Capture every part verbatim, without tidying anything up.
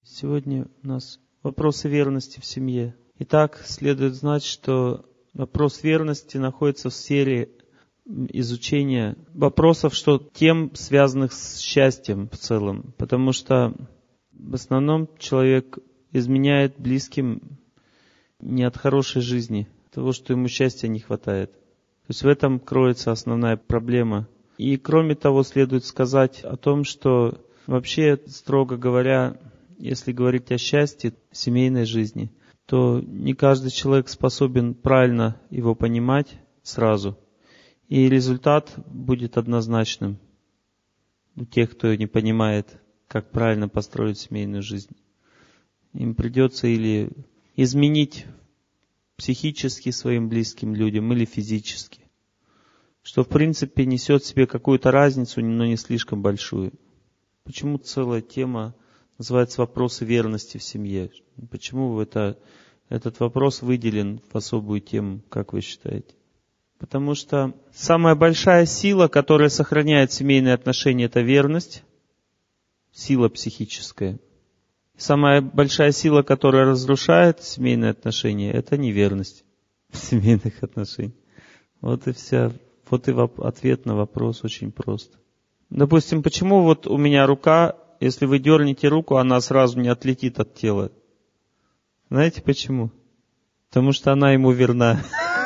Сегодня у нас вопросы верности в семье. Итак, следует знать, что вопрос верности находится в сфере изучения вопросов, что тем, связанных с счастьем в целом. Потому что в основном человек изменяет близким не от хорошей жизни, от того, что ему счастья не хватает. То есть в этом кроется основная проблема. И кроме того, следует сказать о том, что вообще, строго говоря, если говорить о счастье в семейной жизни, то не каждый человек способен правильно его понимать сразу. И результат будет однозначным у тех, кто не понимает, как правильно построить семейную жизнь. Им придется или изменить психически своим близким людям, или физически. Что в принципе несет в себе какую-то разницу, но не слишком большую. Почему целая тема называется «Вопросы верности в семье»? Почему это, этот вопрос выделен в особую тему, как вы считаете? Потому что самая большая сила, которая сохраняет семейные отношения, это верность, сила психическая. Самая большая сила, которая разрушает семейные отношения, это неверность в семейных отношениях. Вот и вся, вот и воп- ответ на вопрос очень прост. Допустим, почему вот у меня рука, если вы дернете руку, она сразу не отлетит от тела? Знаете почему? Потому что она ему верна.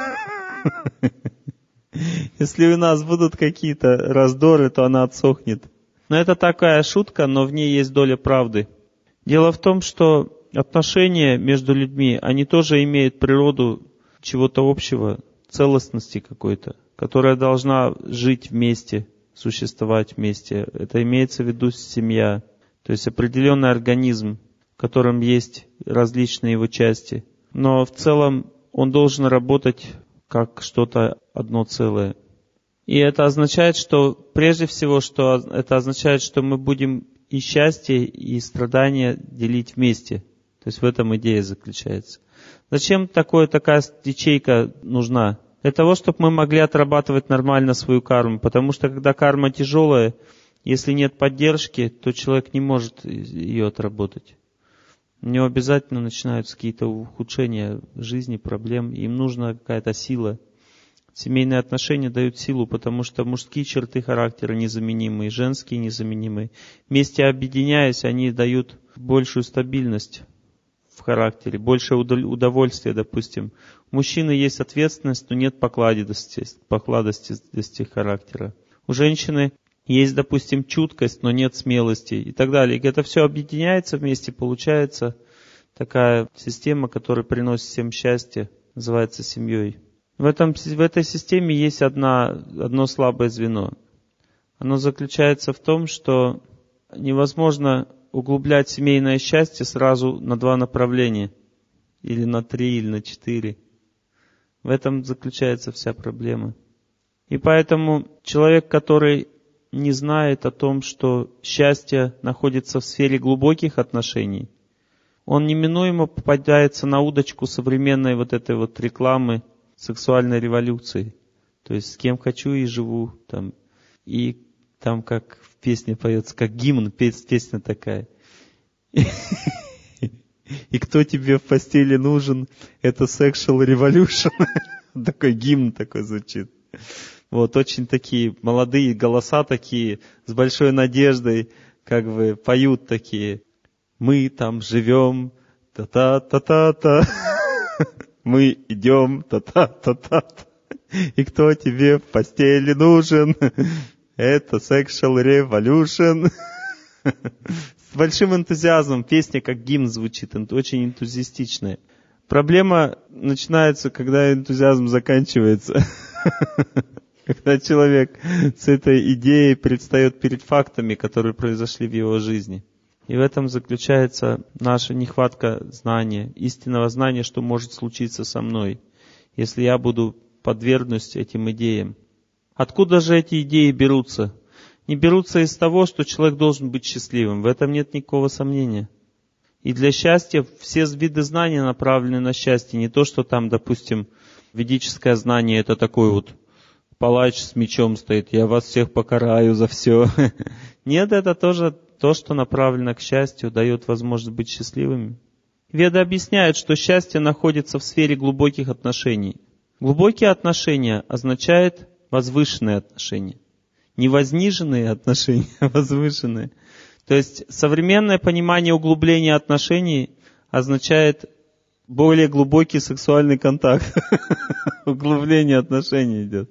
Если у нас будут какие-то раздоры, то она отсохнет. Но это такая шутка, но в ней есть доля правды. Дело в том, что отношения между людьми, они тоже имеют природу чего-то общего, целостности какой-то, которая должна жить вместе, существовать вместе. Это имеется в виду семья, то есть определенный организм, в котором есть различные его части. Но в целом он должен работать как что-то одно целое. И это означает, что прежде всего, что это означает, что мы будем и счастье, и страдания делить вместе. То есть в этом идея заключается. Зачем такое, такая ячейка нужна? Для того, чтобы мы могли отрабатывать нормально свою карму. Потому что когда карма тяжелая, если нет поддержки, то человек не может ее отработать. У него обязательно начинаются какие-то ухудшения жизни, проблем. Им нужна какая-то сила. Семейные отношения дают силу, потому что мужские черты характера незаменимые, женские незаменимые. Вместе объединяясь, они дают большую стабильность в характере, больше удовольствия, допустим. У мужчины есть ответственность, но нет покладистости, покладистости характера. У женщины есть, допустим, чуткость, но нет смелости и так далее. И это все объединяется вместе, получается такая система, которая приносит всем счастье, называется семьей. В, этом, в этой системе есть одна, одно слабое звено. Оно заключается в том, что невозможно углублять семейное счастье сразу на два направления. Или на три, или на четыре. В этом заключается вся проблема. И поэтому человек, который не знает о том, что счастье находится в сфере глубоких отношений, он неминуемо попадается на удочку современной вот этой вот рекламы сексуальной революции. То есть с кем хочу и живу. Там. И там как в песне поется, как гимн, песня такая. И кто тебе в постели нужен, это sexual revolution. Такой гимн такой звучит. Вот, очень такие молодые голоса такие, с большой надеждой, как бы поют такие. Мы там живем, та-та-та-та-та. Мы идем, та-та-та-та. И кто тебе в постели нужен, это sexual revolution. С большим энтузиазмом. Песня как гимн звучит, очень энтузиастичная. Проблема начинается, когда энтузиазм заканчивается. Когда человек с этой идеей предстает перед фактами, которые произошли в его жизни. И в этом заключается наша нехватка знания, истинного знания, что может случиться со мной, если я буду подвергнусь этим идеям. Откуда же эти идеи берутся? Не берутся из того, что человек должен быть счастливым. В этом нет никакого сомнения. И для счастья все виды знания направлены на счастье. Не то, что там, допустим, ведическое знание — это такой вот палач с мечом стоит, я вас всех покараю за все. Нет, это тоже то, что направлено к счастью, дает возможность быть счастливыми. Веды объясняют, что счастье находится в сфере глубоких отношений. Глубокие отношения означают возвышенные отношения. Не возниженные отношения, а возвышенные. То есть современное понимание углубления отношений означает более глубокий сексуальный контакт. Углубление отношений идет.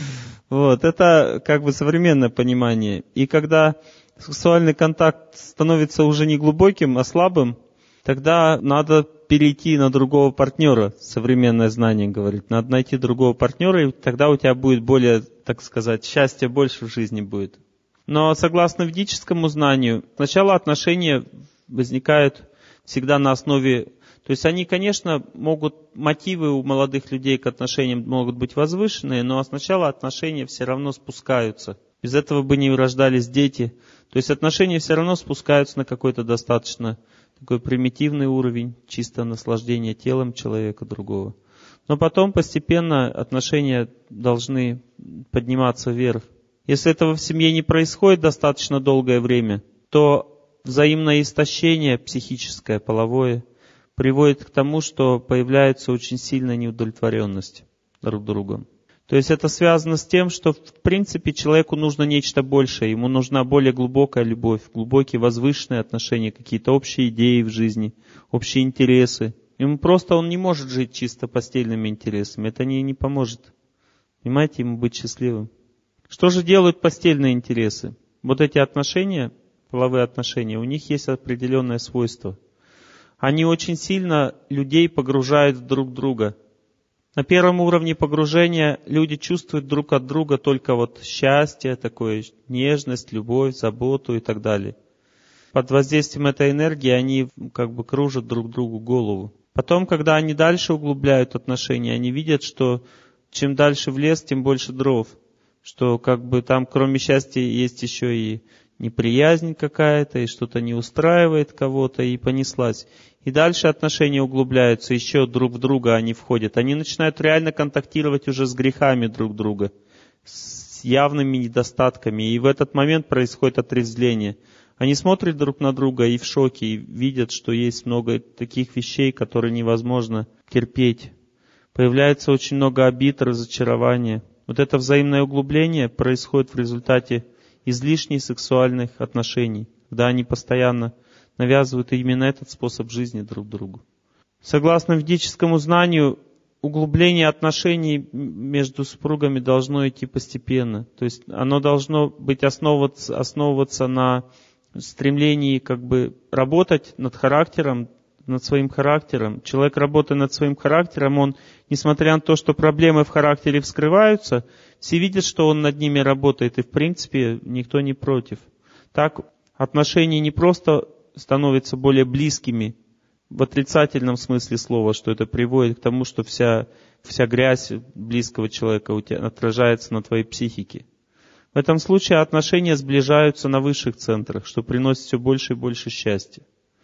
Вот, это как бы современное понимание. И когда сексуальный контакт становится уже не глубоким, а слабым, тогда надо перейти на другого партнера. Современное знание говорит. Надо найти другого партнера, и тогда у тебя будет более, так сказать, счастья больше в жизни будет. Но согласно ведическому знанию, сначала отношения возникают всегда на основе... То есть они, конечно, могут, мотивы у молодых людей к отношениям могут быть возвышенные, но сначала отношения все равно спускаются. Без этого бы не рождались дети. То есть отношения все равно спускаются на какой-то достаточно такой примитивный уровень, чисто наслаждение телом человека другого. Но потом постепенно отношения должны подниматься вверх. Если этого в семье не происходит достаточно долгое время, то взаимное истощение психическое, половое, приводит к тому, что появляется очень сильная неудовлетворенность друг другом. То есть это связано с тем, что в принципе человеку нужно нечто большее, ему нужна более глубокая любовь, глубокие возвышенные отношения, какие-то общие идеи в жизни, общие интересы. Ему просто он не может жить чисто постельными интересами, это не, не поможет. Понимаете, ему быть счастливым. Что же делают постельные интересы? Вот эти отношения, половые отношения, у них есть определенное свойство. Они очень сильно людей погружают друг в друга. На первом уровне погружения люди чувствуют друг от друга только вот счастье, такое, нежность, любовь, заботу и так далее. Под воздействием этой энергии они как бы кружат друг другу голову. Потом, когда они дальше углубляют отношения, они видят, что чем дальше в лес, тем больше дров. Что как бы там кроме счастья есть еще и неприязнь какая-то, и что-то не устраивает кого-то, и понеслась. И дальше отношения углубляются, еще друг в друга они входят. Они начинают реально контактировать уже с грехами друг друга, с явными недостатками. И в этот момент происходит отрезвление. Они смотрят друг на друга и в шоке, и видят, что есть много таких вещей, которые невозможно терпеть. Появляется очень много обид, разочарования. Вот это взаимное углубление происходит в результате излишних сексуальных отношений, когда они постоянно навязывают именно этот способ жизни друг другу. Согласно ведическому знанию, углубление отношений между супругами должно идти постепенно. То есть оно должно быть основываться, основываться на стремлении как бы работать над характером, над своим характером. Человек, работая над своим характером, он, несмотря на то, что проблемы в характере вскрываются, все видят, что он над ними работает, и в принципе никто не против. Так отношения не просто становятся более близкими в отрицательном смысле слова, что это приводит к тому, что вся, вся грязь близкого человека у тебя отражается на твоей психике. В этом случае отношения сближаются на высших центрах, что приносит все больше и больше счастья.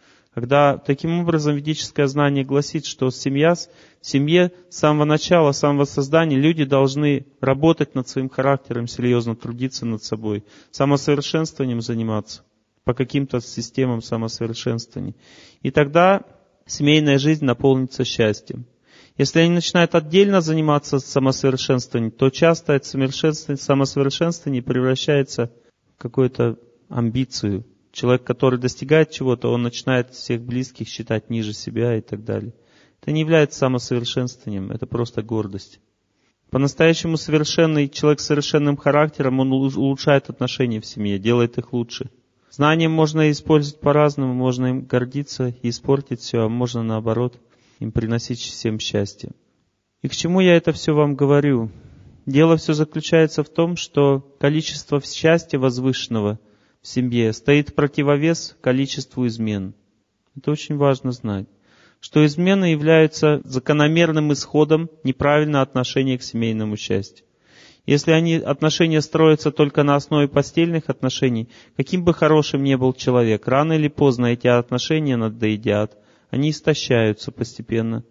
Когда таким образом ведическое знание гласит, что семья, в семье с самого начала, с самого создания люди должны работать над своим характером, серьезно трудиться над собой, самосовершенствованием заниматься, по каким-то системам самосовершенствования. И тогда семейная жизнь наполнится счастьем. Если они начинают отдельно заниматься самосовершенствованием, то часто это самосовершенствование превращается в какую-то амбицию. Человек, который достигает чего-то, он начинает всех близких считать ниже себя и так далее. Это не является самосовершенствованием, это просто гордость. По-настоящему совершенный человек с совершенным характером, он улучшает отношения в семье, делает их лучше. Знания можно использовать по-разному, можно им гордиться и испортить все, а можно наоборот им приносить всем счастье. И к чему я это все вам говорю? Дело все заключается в том, что количество счастья возвышенного в семье стоит в противовес количеству измен. Это очень важно знать. Что измены являются закономерным исходом неправильного отношения к семейному счастью. Если они, отношения строятся только на основе постельных отношений, каким бы хорошим ни был человек, рано или поздно эти отношения надоедят, они истощаются постепенно.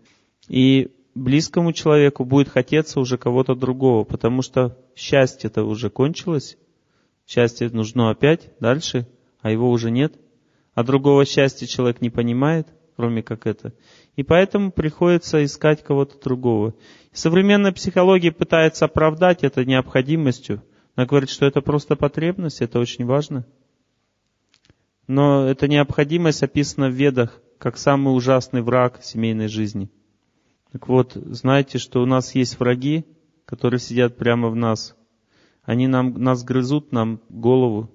И близкому человеку будет хотеться уже кого-то другого, потому что счастье-то уже кончилось. Счастье нужно опять дальше, а его уже нет, а другого счастья человек не понимает, кроме как это. И поэтому приходится искать кого-то другого. Современная психология пытается оправдать это необходимостью. Она говорит, что это просто потребность, это очень важно. Но эта необходимость описана в Ведах как самый ужасный враг семейной жизни. Так вот, знайте, что у нас есть враги, которые сидят прямо в нас. Они нам, нас грызут, нам голову,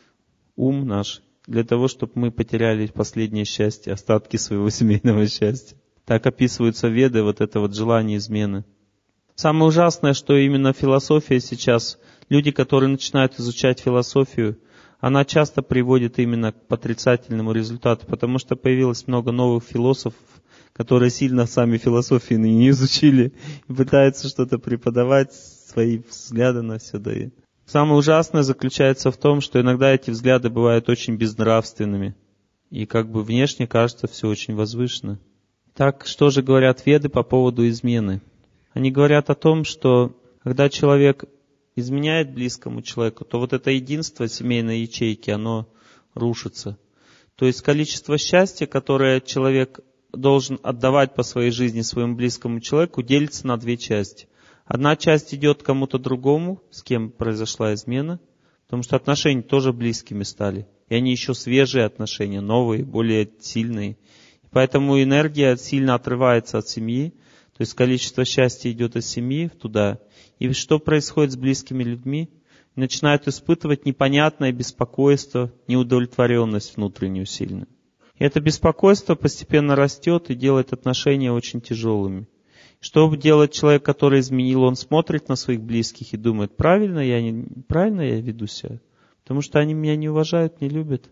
ум наш, для того, чтобы мы потеряли последнее счастье, остатки своего семейного счастья. Так описываются Веды, вот это вот желание измены. Самое ужасное, что именно философия сейчас, люди, которые начинают изучать философию, она часто приводит именно к отрицательному результату, потому что появилось много новых философов, которые сильно сами философии не изучили и пытаются что-то преподавать, свои взгляды на все дают. Самое ужасное заключается в том, что иногда эти взгляды бывают очень безнравственными, и как бы внешне кажется все очень возвышенно. Так, что же говорят Веды по поводу измены? Они говорят о том, что когда человек изменяет близкому человеку, то вот это единство семейной ячейки, оно рушится. То есть количество счастья, которое человек должен отдавать по своей жизни своему близкому человеку, делится на две части. Одна часть идет кому-то другому, с кем произошла измена, потому что отношения тоже близкими стали. И они еще свежие отношения, новые, более сильные. Поэтому энергия сильно отрывается от семьи, то есть количество счастья идет из семьи туда. И что происходит с близкими людьми? Начинают испытывать непонятное беспокойство, неудовлетворенность внутреннюю сильную. И это беспокойство постепенно растет и делает отношения очень тяжелыми. Что делает человек, который изменил? Он смотрит на своих близких и думает, правильно я, не, правильно я веду себя? Потому что они меня не уважают, не любят.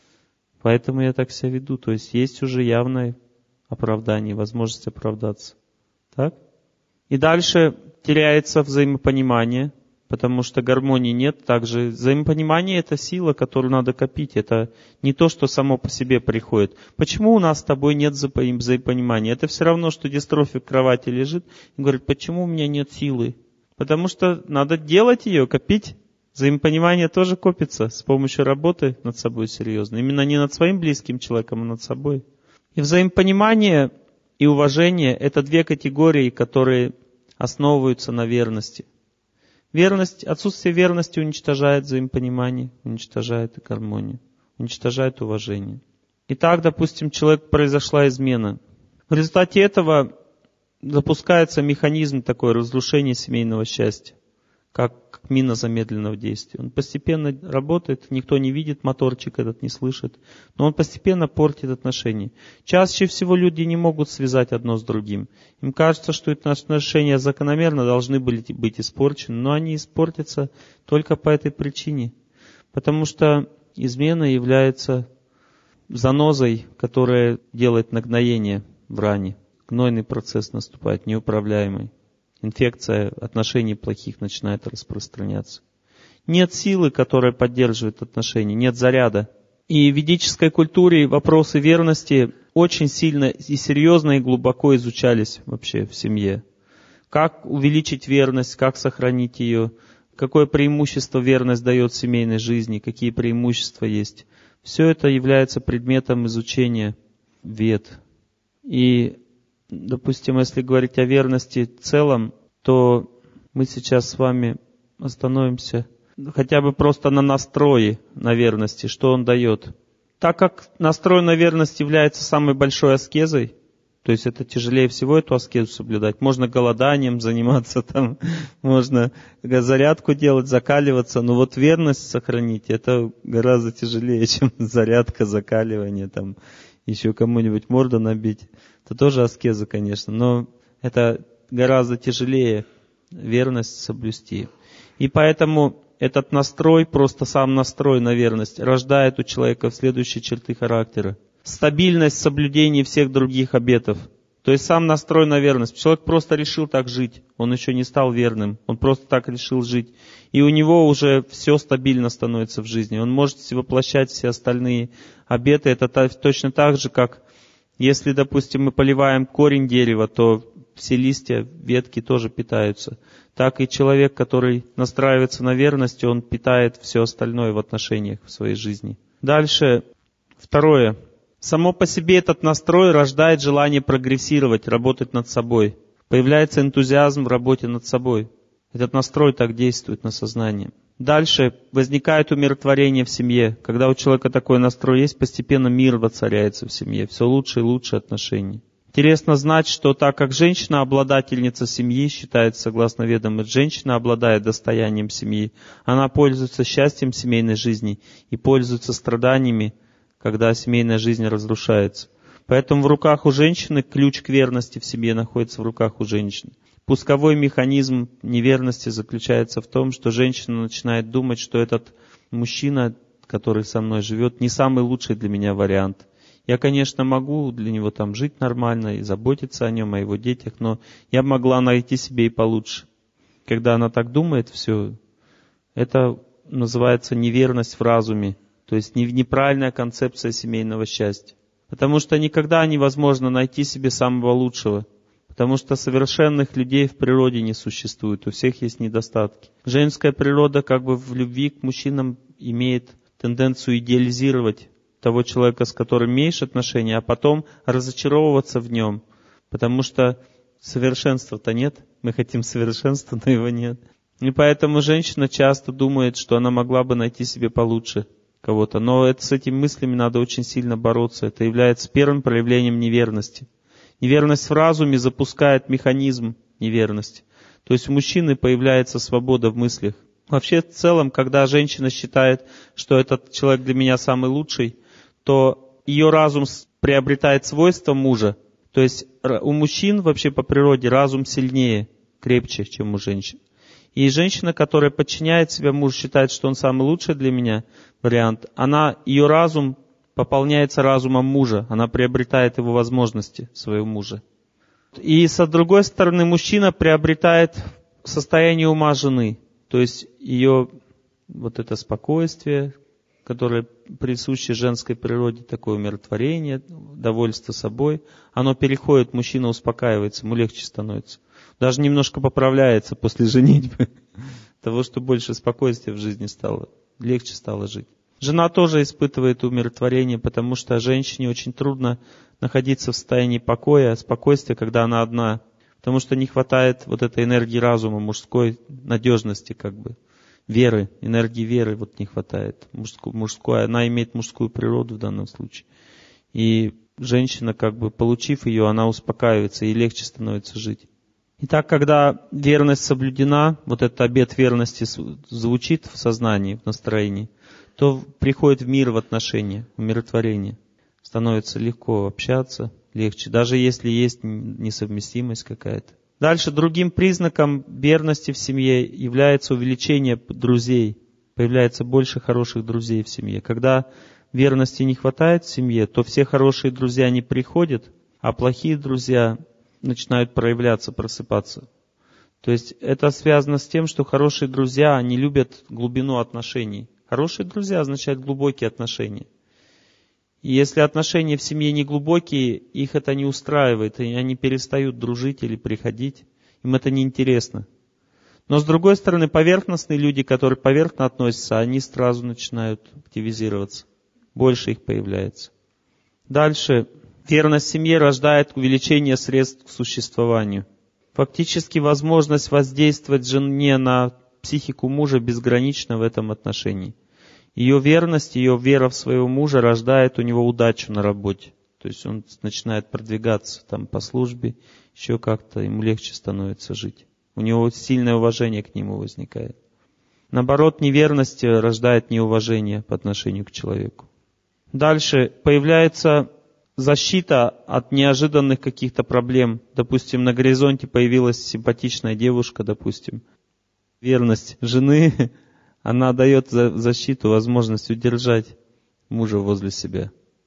Поэтому я так себя веду. То есть есть уже явное оправдание, возможность оправдаться. Так? И дальше теряется взаимопонимание, потому что гармонии нет. Также взаимопонимание — это сила, которую надо копить. Это не то, что само по себе приходит. Почему у нас с тобой нет взаимопонимания? Это все равно, что дистрофик в кровати лежит и говорит, почему у меня нет силы? Потому что надо делать ее, копить. Взаимопонимание тоже копится с помощью работы над собой серьезно. Именно не над своим близким человеком, а над собой. И взаимопонимание и уважение — это две категории, которые основываются на верности. Верность, отсутствие верности уничтожает взаимопонимание, уничтожает гармонию, уничтожает уважение. Итак, допустим, человек произошла измена. В результате этого запускается механизм такой разрушения семейного счастья, как мина замедленного действия. Он постепенно работает, никто не видит, моторчик этот не слышит, но он постепенно портит отношения. Чаще всего люди не могут связать одно с другим. Им кажется, что эти отношения закономерно должны были быть испорчены, но они испортятся только по этой причине. Потому что измена является занозой, которая делает нагноение в ране. Гнойный процесс наступает, неуправляемый. Инфекция отношений плохих начинает распространяться. Нет силы, которая поддерживает отношения, нет заряда. И в ведической культуре вопросы верности очень сильно и серьезно и глубоко изучались вообще в семье. Как увеличить верность, как сохранить ее, какое преимущество верность дает в семейной жизни, какие преимущества есть. Все это является предметом изучения Вед. И допустим, если говорить о верности в целом, то мы сейчас с вами остановимся хотя бы просто на настрое на верности, что он дает. Так как настрой на верность является самой большой аскезой, то есть это тяжелее всего эту аскезу соблюдать. Можно голоданием заниматься, там, можно зарядку делать, закаливаться, но вот верность сохранить, это гораздо тяжелее, чем зарядка, закаливание, там, еще кому-нибудь морду набить. Это тоже аскеза, конечно, но это гораздо тяжелее верность соблюсти. И поэтому этот настрой, просто сам настрой на верность, рождает у человека следующие черты характера. Стабильность в соблюдении всех других обетов. То есть сам настрой на верность. Человек просто решил так жить. Он еще не стал верным. Он просто так решил жить. И у него уже все стабильно становится в жизни. Он может воплощать все остальные обеты. Это точно так же, как если, допустим, мы поливаем корень дерева, то все листья, ветки тоже питаются. Так и человек, который настраивается на верность, он питает все остальное в отношениях в своей жизни. Дальше, второе. Само по себе этот настрой рождает желание прогрессировать, работать над собой. Появляется энтузиазм в работе над собой. Этот настрой так действует на сознание. Дальше возникает умиротворение в семье. Когда у человека такой настрой есть, постепенно мир воцаряется в семье. Все лучше и лучше отношения. Интересно знать, что так как женщина обладательница семьи, считается, согласно ведам, женщина обладает достоянием семьи, она пользуется счастьем семейной жизни и пользуется страданиями, когда семейная жизнь разрушается. Поэтому в руках у женщины ключ к верности в семье находится в руках у женщины. Пусковой механизм неверности заключается в том, что женщина начинает думать, что этот мужчина, который со мной живет, не самый лучший для меня вариант. Я, конечно, могу для него там жить нормально и заботиться о нем, о его детях, но я могла найти себе и получше. Когда она так думает, все, это называется неверность в разуме, то есть неправильная концепция семейного счастья. Потому что никогда невозможно найти себе самого лучшего. Потому что совершенных людей в природе не существует, у всех есть недостатки. Женская природа как бы в любви к мужчинам имеет тенденцию идеализировать того человека, с которым имеешь отношения, а потом разочаровываться в нем. Потому что совершенства-то нет, мы хотим совершенства, но его нет. И поэтому женщина часто думает, что она могла бы найти себе получше кого-то. Но это, с этими мыслями надо очень сильно бороться. Это является первым проявлением неверности. Неверность в разуме запускает механизм неверности. То есть у мужчины появляется свобода в мыслях. Вообще, в целом, когда женщина считает, что этот человек для меня самый лучший, то ее разум приобретает свойства мужа. То есть у мужчин вообще по природе разум сильнее, крепче, чем у женщин. И женщина, которая подчиняет себя мужу, считает, что он самый лучший для меня вариант, она, ее разум пополняется разумом мужа, она приобретает его возможности, своего мужа. И с другой стороны, мужчина приобретает состояние ума жены, то есть ее вот это спокойствие, которое присуще женской природе, такое умиротворение, довольство собой, оно переходит, мужчина успокаивается, ему легче становится. Даже немножко поправляется после женитьбы, того, что больше спокойствия в жизни стало, легче стало жить. Жена тоже испытывает умиротворение, потому что женщине очень трудно находиться в состоянии покоя, спокойствия, когда она одна. Потому что не хватает вот этой энергии разума, мужской надежности, как бы, веры, энергии веры вот не хватает. Мужской, мужской, она имеет мужскую природу в данном случае. И женщина, как бы, получив ее, она успокаивается и легче становится жить. Итак, когда верность соблюдена, вот этот обет верности звучит в сознании, в настроении, то приходит в мир, в отношения, умиротворение. Становится легко общаться, легче, даже если есть несовместимость какая-то. Дальше другим признаком верности в семье является увеличение друзей. Появляется больше хороших друзей в семье. Когда верности не хватает в семье, то все хорошие друзья не приходят, а плохие друзья начинают проявляться, просыпаться. То есть это связано с тем, что хорошие друзья, они любят глубину отношений. Хорошие друзья означают глубокие отношения. И если отношения в семье не глубокие, их это не устраивает, и они перестают дружить или приходить. Им это неинтересно. Но с другой стороны, поверхностные люди, которые поверхностно относятся, они сразу начинают активизироваться. Больше их появляется. Дальше. Верность семье рождает увеличение средств к существованию. Фактически возможность воздействовать жене на психику мужа безгранична в этом отношении. Ее верность, ее вера в своего мужа рождает у него удачу на работе. То есть он начинает продвигаться там по службе, еще как-то ему легче становится жить. У него сильное уважение к нему возникает. Наоборот, неверность рождает неуважение по отношению к человеку. Дальше появляется защита от неожиданных каких-то проблем. Допустим, на горизонте появилась симпатичная девушка, допустим. Верность жены, она дает защиту, возможность удержать мужа возле себя.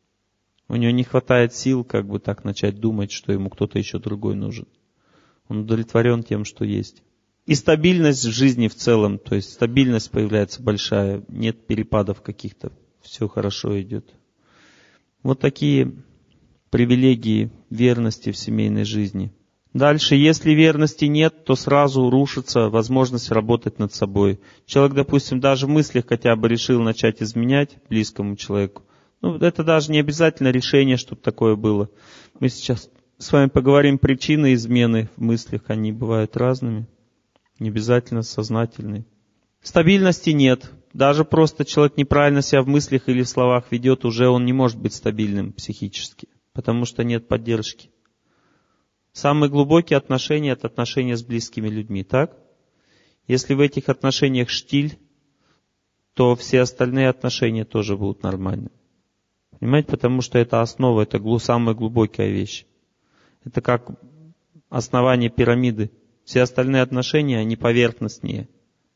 У него не хватает сил как бы так начать думать, что ему кто-то еще другой нужен. Он удовлетворен тем, что есть. И стабильность в жизни в целом, то есть стабильность появляется большая, нет перепадов каких-то, все хорошо идет. Вот такие привилегии верности в семейной жизни. Дальше, если верности нет, то сразу рушится возможность работать над собой. Человек, допустим, даже в мыслях хотя бы решил начать изменять близкому человеку. Ну, это даже не обязательно решение, чтобы такое было. Мы сейчас с вами поговорим причины измены в мыслях. Они бывают разными, не обязательно сознательные. Стабильности нет. Даже просто человек неправильно себя в мыслях или в словах ведет, уже он не может быть стабильным психически, потому что нет поддержки. Самые глубокие отношения — это отношения с близкими людьми, так? Если в этих отношениях штиль, то все остальные отношения тоже будут нормальными. Понимаете? Потому что это основа, это самая глубокая вещь. Это как основание пирамиды. Все остальные отношения, они поверхностнее.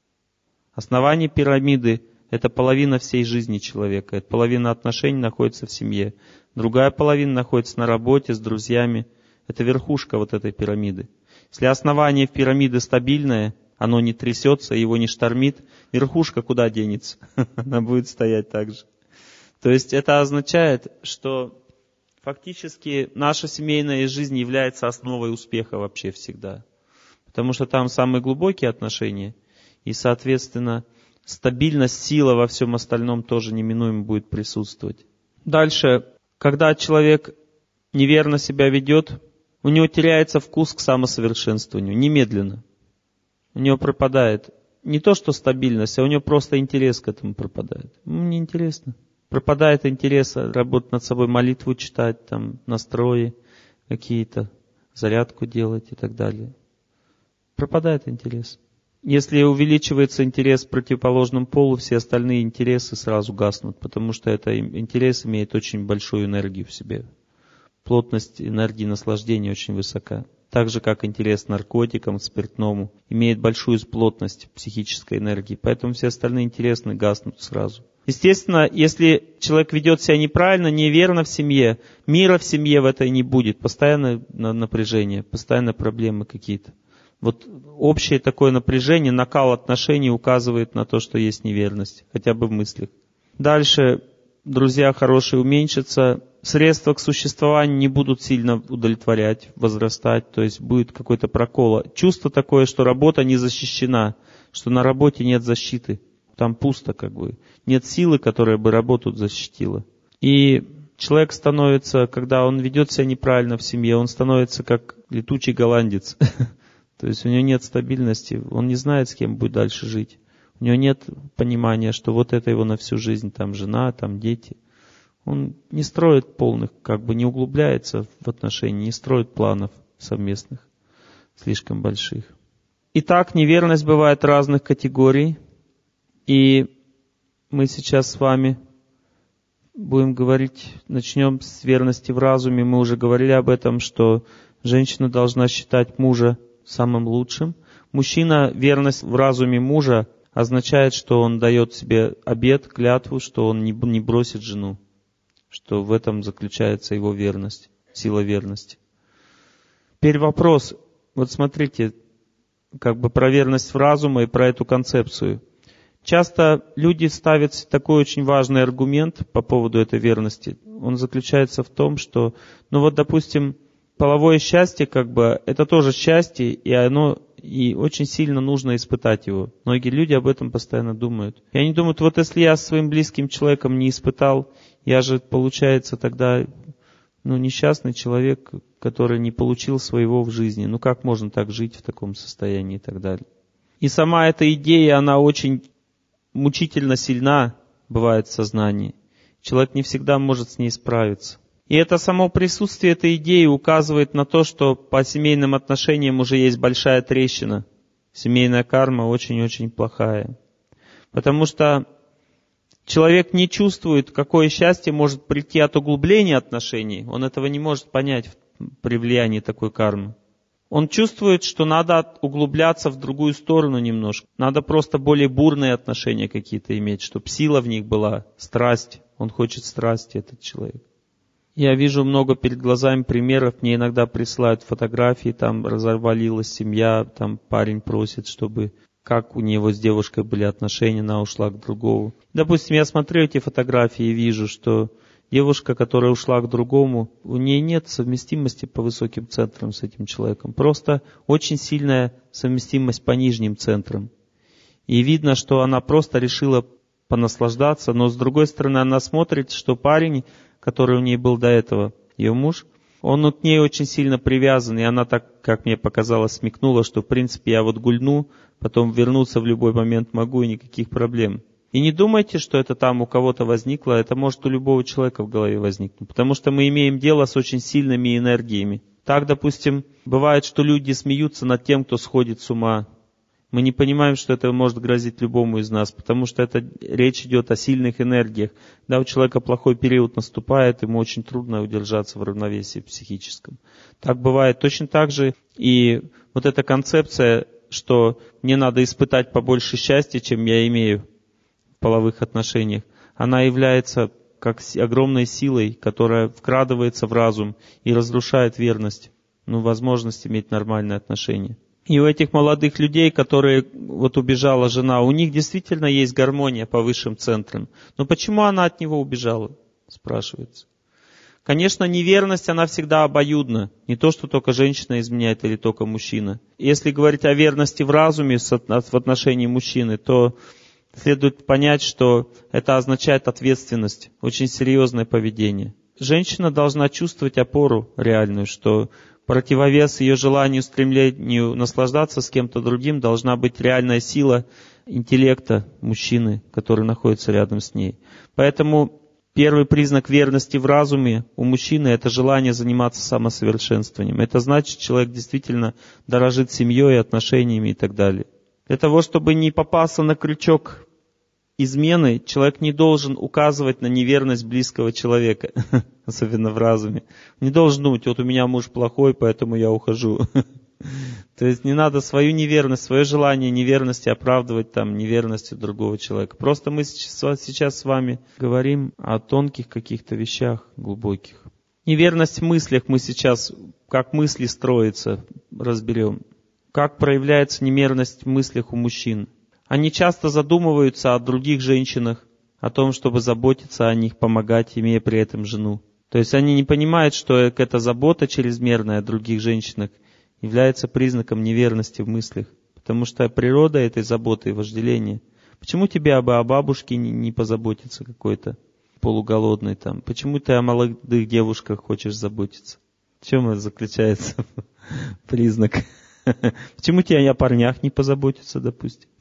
Основание пирамиды — это половина всей жизни человека. Это половина отношений находится в семье. Другая половина находится на работе, с друзьями. Это верхушка вот этой пирамиды. Если основание в пирамиды стабильное, оно не трясется, его не штормит, верхушка куда денется? Она будет стоять так же. То есть это означает, что фактически наша семейная жизнь является основой успеха вообще всегда. Потому что там самые глубокие отношения, и, соответственно, стабильность, сила во всем остальном тоже неминуемо будет присутствовать. Дальше, когда человек неверно себя ведет, у него теряется вкус к самосовершенствованию, немедленно. У него пропадает не то, что стабильность, а у него просто интерес к этому пропадает. Ему неинтересно. Пропадает интерес работать над собой, молитву читать, там, настрои какие-то, зарядку делать и так далее. Пропадает интерес. Если увеличивается интерес к противоположному полу, все остальные интересы сразу гаснут, потому что этот интерес имеет очень большую энергию в себе. Плотность энергии наслаждения очень высока. Так же, как интерес к наркотикам, к спиртному, имеет большую плотность психической энергии. Поэтому все остальные интересы гаснут сразу. Естественно, если человек ведет себя неправильно, неверно в семье, мира в семье в этой не будет. Постоянно напряжение, постоянно проблемы какие-то. Вот общее такое напряжение, накал отношений указывает на то, что есть неверность, хотя бы в мыслях. Дальше друзья хорошие уменьшатся, средства к существованию не будут сильно удовлетворять, возрастать, то есть будет какой-то прокол. Чувство такое, что работа не защищена, что на работе нет защиты, там пусто как бы, нет силы, которая бы работу защитила. И человек становится, когда он ведет себя неправильно в семье, он становится как летучий голландец. То есть у него нет стабильности, он не знает, с кем будет дальше жить. У него нет понимания, что вот это его на всю жизнь, там жена, там дети. Он не строит полных, как бы не углубляется в отношения, не строит планов совместных, слишком больших. Итак, неверность бывает разных категорий. И мы сейчас с вами будем говорить, начнем с верности в разуме. Мы уже говорили об этом, что женщина должна считать мужа самым лучшим. Мужчина, верность в разуме мужа означает, что он дает себе обет, клятву, что он не бросит жену, что в этом заключается его верность, сила верности. Теперь вопрос, вот смотрите, как бы про верность в разуме и про эту концепцию. Часто люди ставят такой очень важный аргумент по поводу этой верности. Он заключается в том, что, ну вот, допустим, половое счастье, как бы, это тоже счастье, и оно, и очень сильно нужно испытать его. Многие люди об этом постоянно думают. И они думают, вот если я с своим близким человеком не испытал, я же, получается, тогда, ну, несчастный человек, который не получил своего в жизни. Ну, как можно так жить в таком состоянии и так далее. И сама эта идея, она очень мучительно сильна, бывает в сознании. Человек не всегда может с ней справиться. И это само присутствие этой идеи указывает на то, что по семейным отношениям уже есть большая трещина. Семейная карма очень-очень плохая. Потому что человек не чувствует, какое счастье может прийти от углубления отношений. Он этого не может понять при влиянии такой кармы. Он чувствует, что надо углубляться в другую сторону немножко. Надо просто более бурные отношения какие-то иметь, чтобы сила в них была, страсть. Он хочет страсти, этот человек. Я вижу много перед глазами примеров, мне иногда присылают фотографии, там развалилась семья, там парень просит, чтобы как у него с девушкой были отношения, она ушла к другому. Допустим, я смотрю эти фотографии и вижу, что Девушка, которая ушла к другому, у нее нет совместимости по высоким центрам с этим человеком. Просто очень сильная совместимость по нижним центрам. И видно, что она просто решила понаслаждаться, но с другой стороны она смотрит, что парень, который у нее был до этого, ее муж, он к ней очень сильно привязан, и она так, как мне показалось, смекнула, что в принципе я вот гульну, потом вернуться в любой момент могу и никаких проблем. И не думайте, что это там у кого-то возникло, это может у любого человека в голове возникнуть, потому что мы имеем дело с очень сильными энергиями. Так, допустим, бывает, что люди смеются над тем, кто сходит с ума. Мы не понимаем, что это может грозить любому из нас, потому что это речь идет о сильных энергиях. Когда у человека плохой период наступает, ему очень трудно удержаться в равновесии психическом. Так бывает. Точно так же и вот эта концепция, что мне надо испытать побольше счастья, чем я имею в половых отношениях, она является как огромной силой, которая вкрадывается в разум и разрушает верность, ну, возможность иметь нормальные отношения. И у этих молодых людей, которые, вот убежала жена, у них действительно есть гармония по высшим центрам. Но почему она от него убежала, спрашивается. Конечно, неверность, она всегда обоюдна. Не то, что только женщина изменяет или только мужчина. Если говорить о верности в разуме в отношении мужчины, то следует понять, что это означает ответственность, очень серьезное поведение. Женщина должна чувствовать опору реальную, что противовес ее желанию, стремлению наслаждаться с кем-то другим должна быть реальная сила интеллекта мужчины, который находится рядом с ней. Поэтому первый признак верности в разуме у мужчины — это желание заниматься самосовершенствованием. Это значит, человек действительно дорожит семьей, отношениями и так далее. Для того, чтобы не попасться на крючок измены, человек не должен указывать на неверность близкого человека, особенно в разуме. Не должен думать, вот у меня муж плохой, поэтому я ухожу. То есть не надо свою неверность, свое желание неверности оправдывать там неверностью другого человека. Просто мы сейчас с вами говорим о тонких каких-то вещах глубоких. Неверность в мыслях мы сейчас, как мысли строятся, разберем. Как проявляется неверность в мыслях у мужчин. Они часто задумываются о других женщинах, о том, чтобы заботиться о них, помогать, имея при этом жену. То есть они не понимают, что эта забота чрезмерная о других женщинах является признаком неверности в мыслях. Потому что природа этой заботы и вожделения. Почему тебе об, о бабушке не, не позаботиться какой-то полуголодной там? Почему ты о молодых девушках хочешь заботиться? В чем это заключается признак? Почему тебе о парнях не позаботиться, допустим?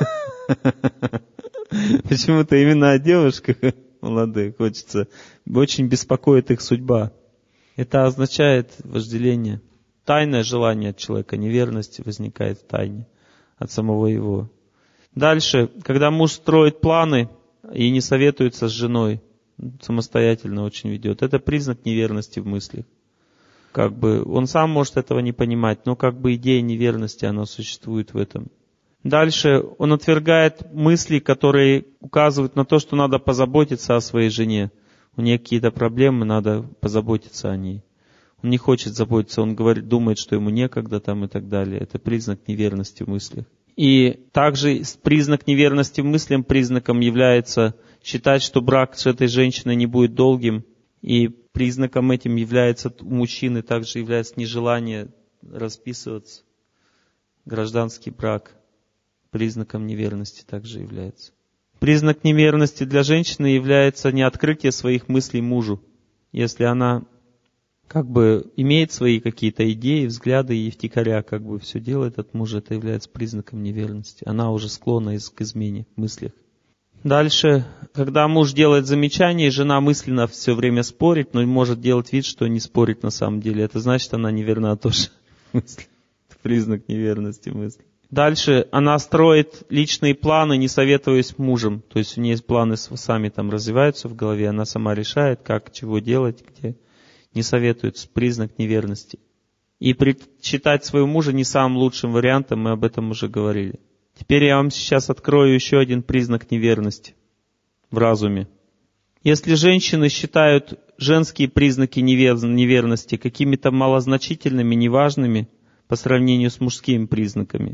Почему-то именно о девушках молодых хочется. Очень беспокоит их судьба. Это означает вожделение. Тайное желание от человека, неверность возникает в тайне от самого его. Дальше, когда муж строит планы и не советуется с женой, самостоятельно очень ведет, это признак неверности в мыслях. Как бы он сам может этого не понимать, но как бы идея неверности, она существует в этом. Дальше он отвергает мысли, которые указывают на то, что надо позаботиться о своей жене. У нее какие-то проблемы, надо позаботиться о ней. Он не хочет заботиться, он говорит, думает, что ему некогда там и так далее. Это признак неверности в мыслях. И также признак неверности в мыслям признаком является считать, что брак с этой женщиной не будет долгим. И признаком этим является у мужчины также является нежелание расписываться. Гражданский брак признаком неверности также является. Признак неверности для женщины является неоткрытие своих мыслей мужу. Если она как бы имеет свои какие-то идеи, взгляды и втихаря как бы все делает от мужа, это является признаком неверности. Она уже склонна к измене в мыслях. Дальше, когда муж делает замечание, жена мысленно все время спорит, но может делать вид, что не спорит на самом деле. Это значит, она неверна тоже в мысли. Это признак неверности мысли. Дальше, она строит личные планы, не советуясь с мужем. То есть у нее есть планы, сами там развиваются в голове, она сама решает, как, чего делать, где. Не советуется, признак неверности. И считать своего мужа не самым лучшим вариантом, мы об этом уже говорили. Теперь я вам сейчас открою еще один признак неверности в разуме. Если женщины считают женские признаки неверности какими-то малозначительными, неважными по сравнению с мужскими признаками,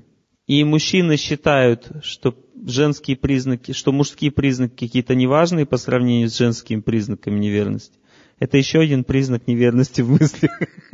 И мужчины считают, что женские признаки, что мужские признаки какие-то неважные по сравнению с женскими признаками неверности. Это еще один признак неверности в мыслях.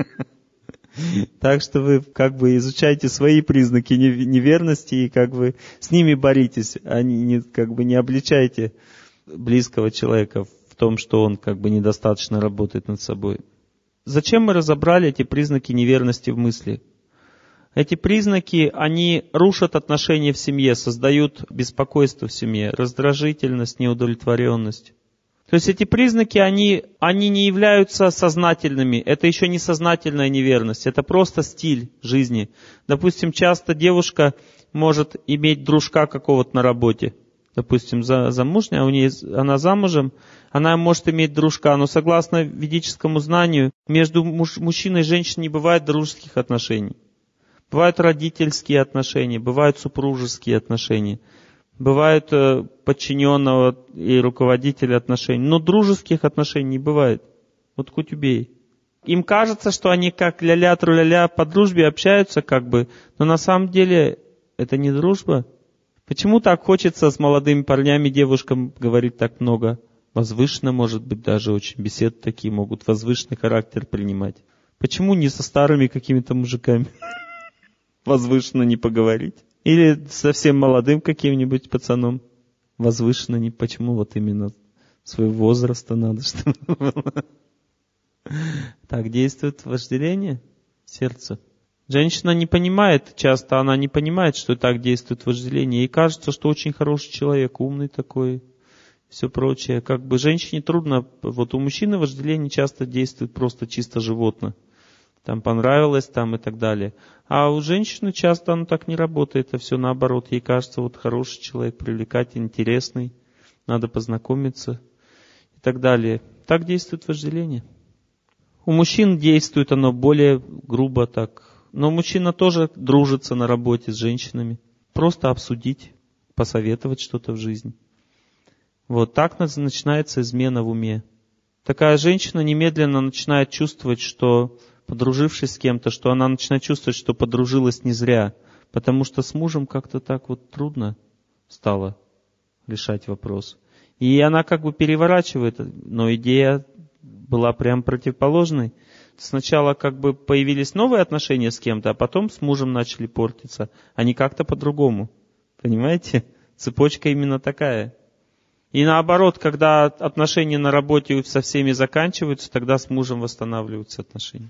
Так что вы как бы изучайте свои признаки неверности и как бы с ними боритесь, а не, как бы не обличайте близкого человека в том, что он как бы недостаточно работает над собой. Зачем мы разобрали эти признаки неверности в мысли? Эти признаки, они рушат отношения в семье, создают беспокойство в семье, раздражительность, неудовлетворенность. То есть эти признаки, они, они не являются сознательными. Это еще не сознательная неверность, это просто стиль жизни. Допустим, часто девушка может иметь дружка какого-то на работе. Допустим, за, замужняя, у нее, она замужем, она может иметь дружка, но согласно ведическому знанию, между муж, мужчиной и женщиной не бывает дружеских отношений. Бывают родительские отношения, бывают супружеские отношения. Бывают э, подчиненного и руководителя отношений, но дружеских отношений не бывает. Вот хоть убей. Им кажется, что они как ля-ля, тру-ля-ля по дружбе общаются как бы, но на самом деле это не дружба. Почему так хочется с молодыми парнями, девушкам говорить так много? Возвышенно, может быть, даже очень беседы такие могут возвышенный характер принимать. Почему не со старыми какими-то мужиками возвышенно не поговорить? Или совсем молодым каким-нибудь пацаном возвышенно не. Почему вот именно своего возраста надо, чтобы было? Так действует вожделение сердца. Женщина не понимает, часто она не понимает, что так действует вожделение. Ей кажется, что очень хороший человек, умный такой, все прочее. Как бы женщине трудно, вот у мужчины вожделение часто действует просто чисто животно. Там понравилось, там и так далее. А у женщины часто оно так не работает, а все наоборот. Ей кажется, вот хороший человек, привлекательный, интересный, надо познакомиться и так далее. Так действует вожделение. У мужчин действует оно более грубо так. Но мужчина тоже дружится на работе с женщинами. Просто обсудить, посоветовать что-то в жизни. Вот так начинается измена в уме. Такая женщина немедленно начинает чувствовать, что подружившись с кем-то, что она начинает чувствовать, что подружилась не зря, потому что с мужем как-то так вот трудно стало решать вопрос. И она как бы переворачивает, но идея была прям противоположной. Сначала как бы появились новые отношения с кем-то, а потом с мужем начали портиться. Они как-то по-другому. Понимаете? Цепочка именно такая. И наоборот, когда отношения на работе со всеми заканчиваются, тогда с мужем восстанавливаются отношения.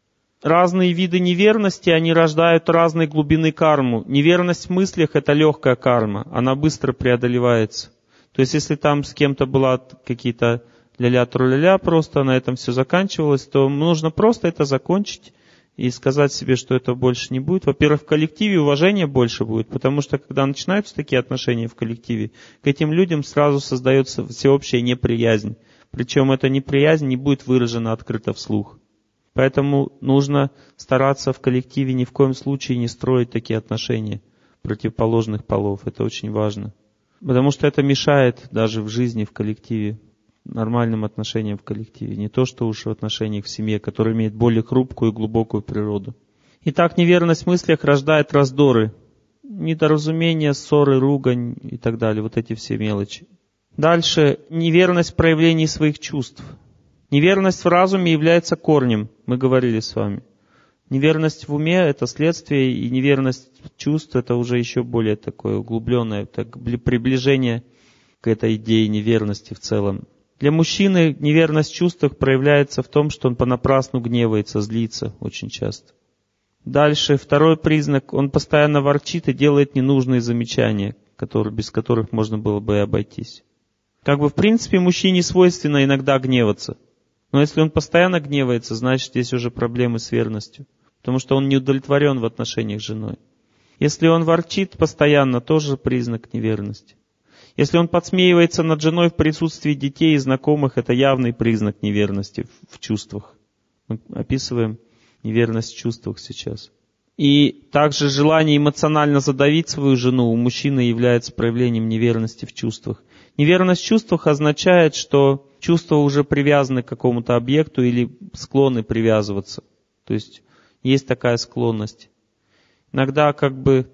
Разные виды неверности, они рождают разной глубины карму. Неверность в мыслях – это легкая карма, она быстро преодолевается. То есть, если там с кем-то была какие-то ля-ля-тру-ля-ля, просто на этом все заканчивалось, то нужно просто это закончить и сказать себе, что это больше не будет. Во-первых, в коллективе уважения больше будет, потому что, когда начинаются такие отношения в коллективе, к этим людям сразу создается всеобщая неприязнь. Причем эта неприязнь не будет выражена открыто вслух. Поэтому нужно стараться в коллективе ни в коем случае не строить такие отношения противоположных полов. Это очень важно. Потому что это мешает даже в жизни, в коллективе, нормальным отношениям в коллективе. Не то, что уж в отношениях в семье, которые имеют более хрупкую и глубокую природу. Итак, неверность в мыслях рождает раздоры, недоразумения, ссоры, ругань и так далее. Вот эти все мелочи. Дальше. Неверность в проявлении своих чувств. Неверность в разуме является корнем, мы говорили с вами. Неверность в уме – это следствие, и неверность чувств – это уже еще более такое углубленное так, приближение к этой идее неверности в целом. Для мужчины неверность в чувствах проявляется в том, что он понапрасну гневается, злится очень часто. Дальше, второй признак – он постоянно ворчит и делает ненужные замечания, которые, без которых можно было бы и обойтись. Как бы в принципе мужчине свойственно иногда гневаться. Но если он постоянно гневается, значит, здесь уже проблемы с верностью. Потому что он не удовлетворен в отношениях с женой. Если он ворчит постоянно, тоже признак неверности. Если он подсмеивается над женой в присутствии детей и знакомых, это явный признак неверности в чувствах. Мы описываем неверность в чувствах сейчас. И также желание эмоционально задавить свою жену у мужчины является проявлением неверности в чувствах. Неверность в чувствах означает, что чувства уже привязаны к какому-то объекту или склонны привязываться. То есть есть такая склонность. Иногда как бы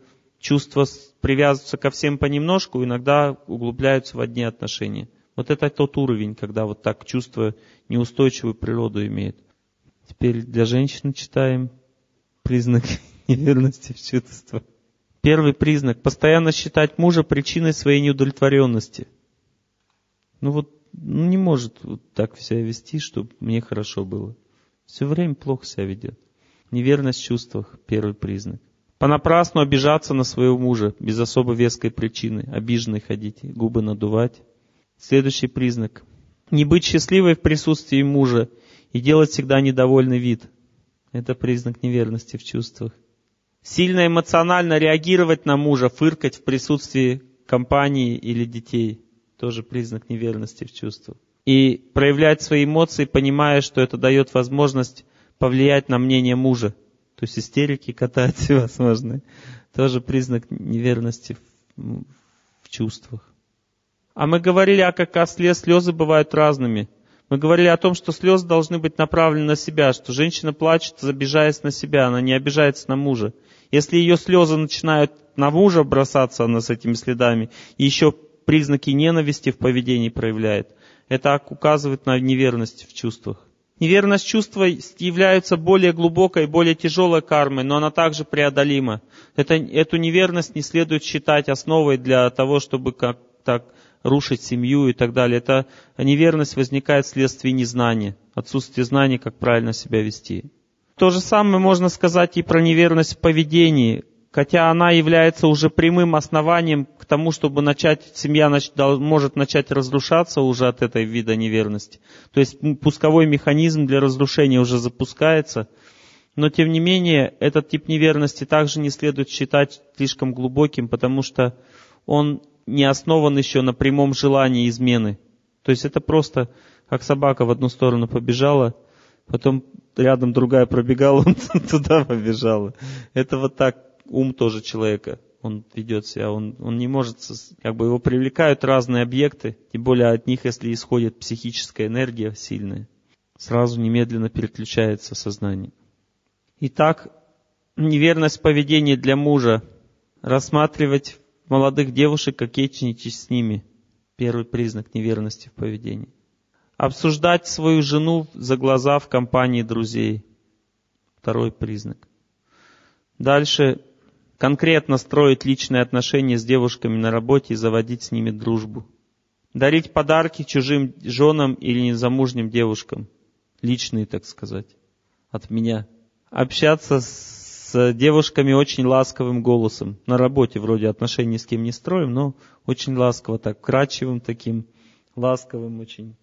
чувства привязываются ко всем понемножку, иногда углубляются в одни отношения. Вот это тот уровень, когда вот так чувство неустойчивую природу имеет. Теперь для женщины читаем признак неверности в чувствах. Первый признак – постоянно считать мужа причиной своей неудовлетворенности. Ну вот, ну не может вот так себя вести, чтобы мне хорошо было. Все время плохо себя ведет. Неверность в чувствах – первый признак. Понапрасну обижаться на своего мужа, без особо веской причины. Обиженный ходить, губы надувать. Следующий признак – не быть счастливой в присутствии мужа и делать всегда недовольный вид. Это признак неверности в чувствах. Сильно эмоционально реагировать на мужа, фыркать в присутствии компании или детей. Тоже признак неверности в чувствах. И проявлять свои эмоции, понимая, что это дает возможность повлиять на мнение мужа. То есть истерики катать всевозможные. Тоже признак неверности в, в чувствах. А мы говорили о как осле, слезы бывают разными. Мы говорили о том, что слезы должны быть направлены на себя, что женщина плачет, обижаясь на себя, она не обижается на мужа. Если ее слезы начинают на мужа бросаться, она с этими следами, и еще признаки ненависти в поведении проявляет, это указывает на неверность в чувствах. Неверность чувства является более глубокой, более тяжелой кармой, но она также преодолима. Это, эту неверность не следует считать основой для того, чтобы как так рушить семью и так далее. Эта неверность возникает вследствие незнания, отсутствия знаний, как правильно себя вести. То же самое можно сказать и про неверность в поведении, хотя она является уже прямым основанием к тому, чтобы начать, семья нач, может начать разрушаться уже от этой вида неверности. То есть пусковой механизм для разрушения уже запускается, но тем не менее этот тип неверности также не следует считать слишком глубоким, потому что он не основан еще на прямом желании измены. То есть это просто как собака в одну сторону побежала, потом рядом другая пробегала, он туда побежала. Это вот так ум тоже человека. Он ведет себя, он, он не может, как бы его привлекают разные объекты, тем более от них, если исходит психическая энергия сильная, сразу немедленно переключается сознание. Итак, неверность поведения для мужа. Рассматривать молодых девушек, кокетничать с ними. Первый признак неверности в поведении. Обсуждать свою жену за глаза в компании друзей. Второй признак. Дальше конкретно строить личные отношения с девушками на работе и заводить с ними дружбу. Дарить подарки чужим женам или незамужним девушкам. Личные, так сказать, от меня. Общаться с девушками очень ласковым голосом. На работе вроде отношений с кем не строим, но очень ласково, так вкрадчивым таким, ласковым очень,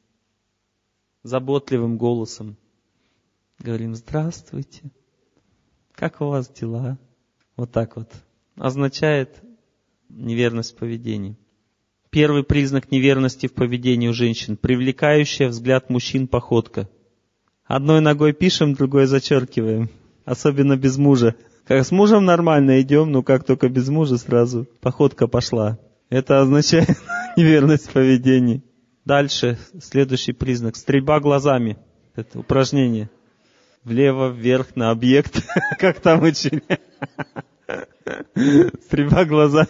заботливым голосом. Говорим: здравствуйте, как у вас дела? Вот так вот. Означает неверность в поведении. Первый признак неверности в поведении у женщин – привлекающая взгляд мужчин походка. Одной ногой пишем, другой зачеркиваем. Особенно без мужа. Как с мужем нормально идем, но как только без мужа сразу походка пошла. Это означает неверность в поведении. Дальше, следующий признак – стрельба глазами. Это упражнение. Влево, вверх, на объект. Как там учили? Стрельба глазами.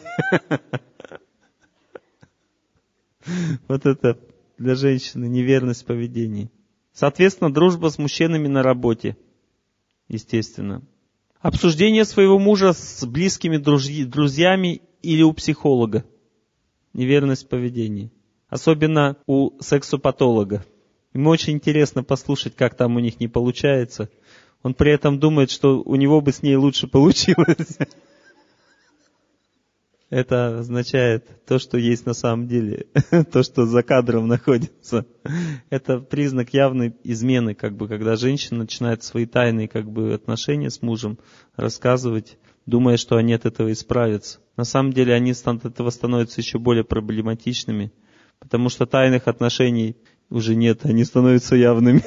Вот это для женщины неверность в поведении. Соответственно, дружба с мужчинами на работе. Естественно. Обсуждение своего мужа с близкими друзьями или у психолога. Неверность в поведении. Особенно у сексопатолога. Ему очень интересно послушать, как там у них не получается. Он при этом думает, что у него бы с ней лучше получилось. Это означает то, что есть на самом деле, то, что за кадром находится. Это признак явной измены, как бы, когда женщина начинает свои тайные, как бы, отношения с мужем рассказывать, думая, что они от этого исправятся. На самом деле они от этого становятся еще более проблематичными, потому что тайных отношений уже нет, они становятся явными.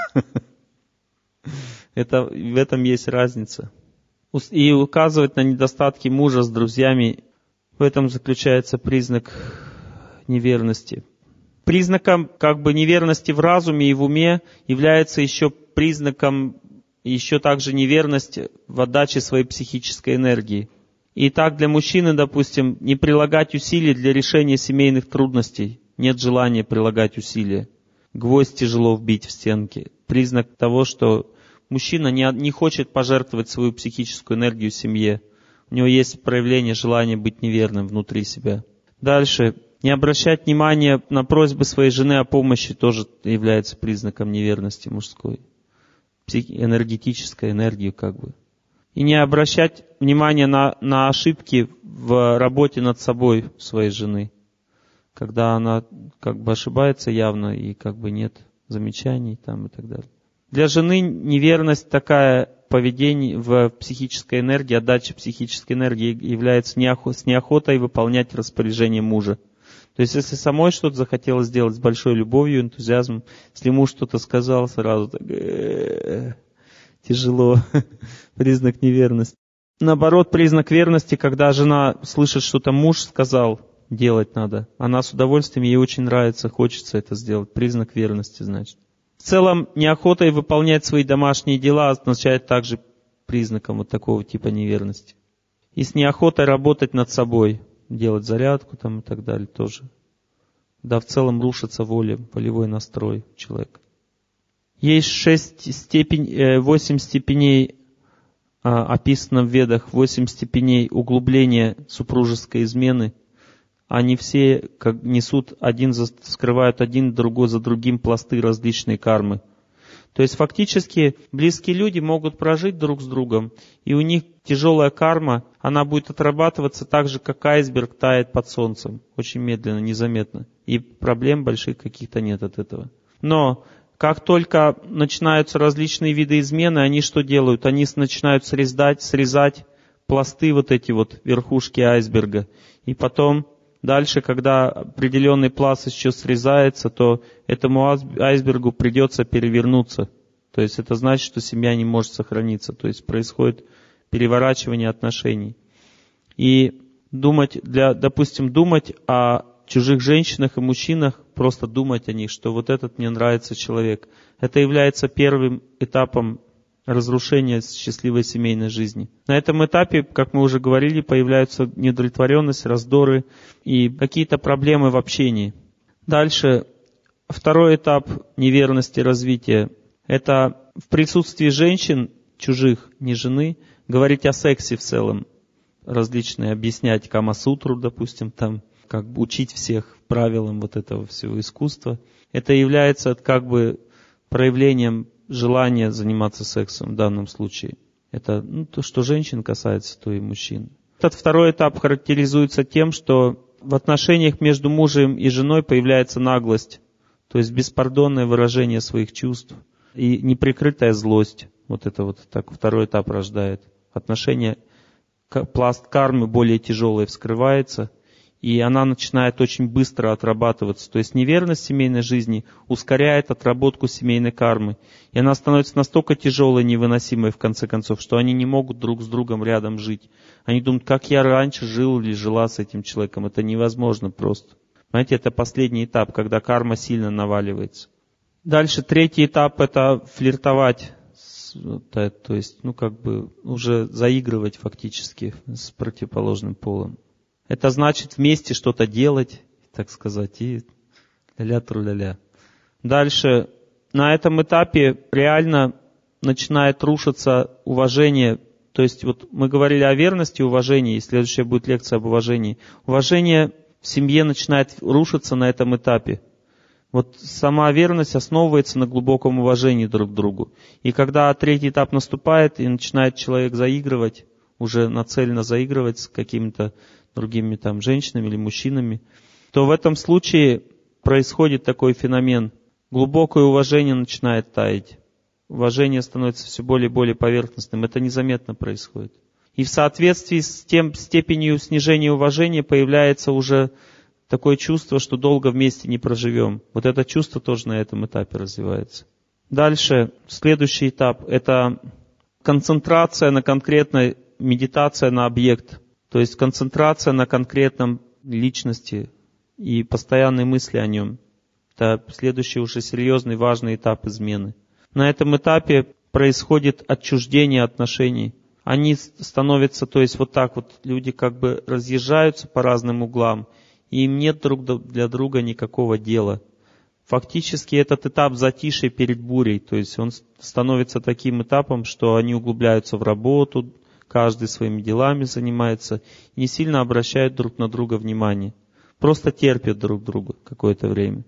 Это, в этом есть разница. И указывать на недостатки мужа с друзьями, в этом заключается признак неверности. Признаком, как бы, неверности в разуме и в уме является еще признаком, еще также неверность в отдаче своей психической энергии. И так для мужчины, допустим, не прилагать усилий для решения семейных трудностей. Нет желания прилагать усилия. Гвоздь тяжело вбить в стенки. Признак того, что мужчина не, не хочет пожертвовать свою психическую энергию семье. У него есть проявление желания быть неверным внутри себя. Дальше. Не обращать внимания на просьбы своей жены о помощи тоже является признаком неверности мужской. Психи- энергетической энергии как бы. И не обращать внимания на, на ошибки в работе над собой своей жены. Когда она как бы ошибается явно и как бы нет замечаний там и так далее. Для жены неверность такая поведение в психической энергии, отдача психической энергии является неохо, с неохотой выполнять распоряжение мужа. То есть, если самой что-то захотелось сделать с большой любовью, энтузиазмом, если муж что-то сказал, сразу так тяжело, признак неверности. Наоборот, признак верности, когда жена слышит, что-то муж сказал, делать надо. Она с удовольствием, ей очень нравится, хочется это сделать. Признак верности, значит. В целом, неохотой выполнять свои домашние дела означает также признаком вот такого типа неверности. И с неохотой работать над собой, делать зарядку там и так далее тоже. Да, в целом рушится воля, волевой настрой человека. Есть шесть степень, восемь степеней, описано в Ведах, восемь степеней углубления супружеской измены. Они все как несут один, за, скрывают один другой за другим пласты различной кармы. То есть фактически близкие люди могут прожить друг с другом, и у них тяжелая карма, она будет отрабатываться так же, как айсберг тает под солнцем, очень медленно, незаметно. И проблем больших каких-то нет от этого. Но как только начинаются различные виды измены, они что делают? Они начинают срезать, срезать пласты, вот эти вот верхушки айсберга. И потом дальше, когда определенный пласт еще срезается, то этому айсбергу придется перевернуться. То есть это значит, что семья не может сохраниться. То есть происходит переворачивание отношений. И думать, для, допустим, думать о чужих женщинах и мужчинах, просто думать о них, что вот этот мне нравится человек, это является первым этапом разрушения счастливой семейной жизни. На этом этапе, как мы уже говорили, появляются неудовлетворенность, раздоры и какие-то проблемы в общении. Дальше, второй этап неверности развития – это в присутствии женщин, чужих, не жены, говорить о сексе в целом, различные, объяснять Кама-сутру, допустим, там, как бы учить всех правилам вот этого всего искусства. Это является как бы проявлением желание заниматься сексом в данном случае. Это ну, то, что женщин касается, то и мужчин. Этот второй этап характеризуется тем, что в отношениях между мужем и женой появляется наглость, то есть беспардонное выражение своих чувств и неприкрытая злость. Вот это вот так второй этап рождает. Отношения, пласт кармы более тяжелый вскрывается, и она начинает очень быстро отрабатываться. То есть неверность семейной жизни ускоряет отработку семейной кармы. И она становится настолько тяжелой, невыносимой в конце концов, что они не могут друг с другом рядом жить. Они думают, как я раньше жил или жила с этим человеком. Это невозможно просто. Понимаете, это последний этап, когда карма сильно наваливается. Дальше третий этап – это флиртовать. То есть, ну как бы уже заигрывать фактически с противоположным полом. Это значит вместе что-то делать, так сказать, и ля-ля-тру-ля-ля. Дальше, на этом этапе реально начинает рушиться уважение. То есть вот мы говорили о верности и уважении, и следующая будет лекция об уважении. Уважение в семье начинает рушиться на этом этапе. Вот сама верность основывается на глубоком уважении друг к другу. И когда третий этап наступает, и начинает человек заигрывать, уже нацеленно заигрывать с какими-то другими там женщинами или мужчинами, то в этом случае происходит такой феномен. Глубокое уважение начинает таять. Уважение становится все более и более поверхностным. Это незаметно происходит. И в соответствии с тем степенью снижения уважения появляется уже такое чувство, что долго вместе не проживем. Вот это чувство тоже на этом этапе развивается. Дальше, следующий этап – это концентрация на конкретной, медитация на объект. То есть концентрация на конкретном личности и постоянные мысли о нем. Это следующий уже серьезный, важный этап измены. На этом этапе происходит отчуждение отношений. они становятся, то есть вот так вот, люди как бы разъезжаются по разным углам, и им нет друг для друга никакого дела. Фактически этот этап затишья перед бурей, то есть он становится таким этапом, что они углубляются в работу, каждый своими делами занимается, и не сильно обращают друг на друга внимание. Просто терпят друг друга какое-то время.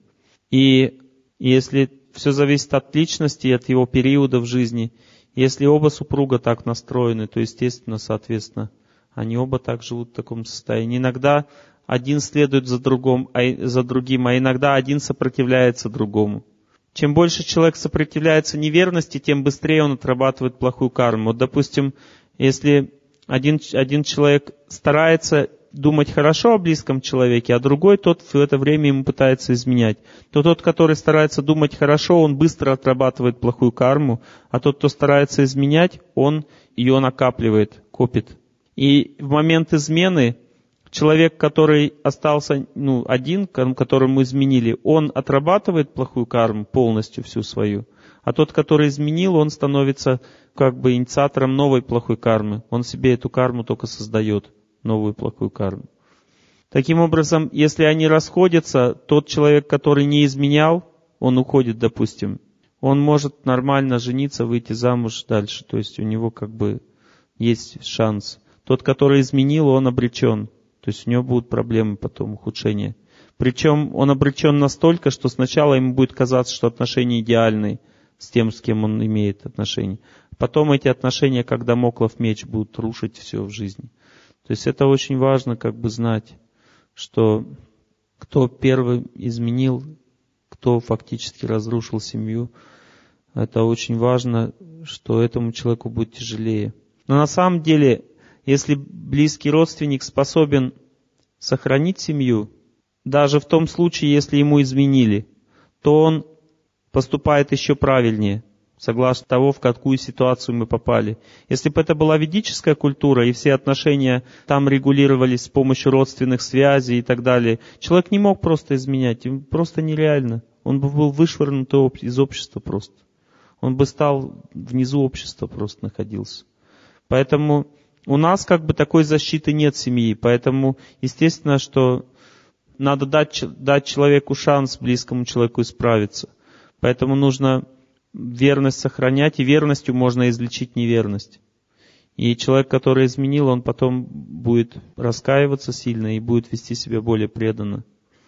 И если все зависит от личности и от его периода в жизни, если оба супруга так настроены, то, естественно, соответственно, они оба так живут в таком состоянии. Иногда один следует за, другом, а, за другим, а иногда один сопротивляется другому. Чем больше человек сопротивляется неверности, тем быстрее он отрабатывает плохую карму. Вот, допустим, если один, один человек старается думать хорошо о близком человеке, а другой тот в это время ему пытается изменять, то тот, который старается думать хорошо, он быстро отрабатывает плохую карму, а тот, кто старается изменять, он ее накапливает, копит. И в момент измены человек, который остался ну, один, которому изменили, он отрабатывает плохую карму полностью всю свою, а тот, который изменил, он становится как бы инициатором новой плохой кармы. Он себе эту карму только создает, новую плохую карму. Таким образом, если они расходятся, тот человек, который не изменял, он уходит, допустим, он может нормально жениться, выйти замуж дальше. То есть у него как бы есть шанс. Тот, который изменил, он обречен. То есть у него будут проблемы потом, ухудшения. Причем он обречен настолько, что сначала ему будет казаться, что отношения идеальные с тем, с кем он имеет отношения. Потом эти отношения, как дамоклов меч, будут рушить все в жизни. То есть это очень важно как бы знать, что кто первый изменил, кто фактически разрушил семью. Это очень важно, что этому человеку будет тяжелее. Но на самом деле, если близкий родственник способен сохранить семью, даже в том случае, если ему изменили, то он поступает еще правильнее, согласно того, в какую ситуацию мы попали. Если бы это была ведическая культура, и все отношения там регулировались с помощью родственных связей и так далее, человек не мог просто изменять, им просто нереально. Он бы был вышвырнут из общества просто. Он бы стал внизу общества просто находился. Поэтому у нас как бы такой защиты нет семьи, поэтому естественно, что надо дать, дать человеку шанс, близкому человеку исправиться. Поэтому нужно верность сохранять, и верностью можно излечить неверность. И человек, который изменил, он потом будет раскаиваться сильно и будет вести себя более преданно.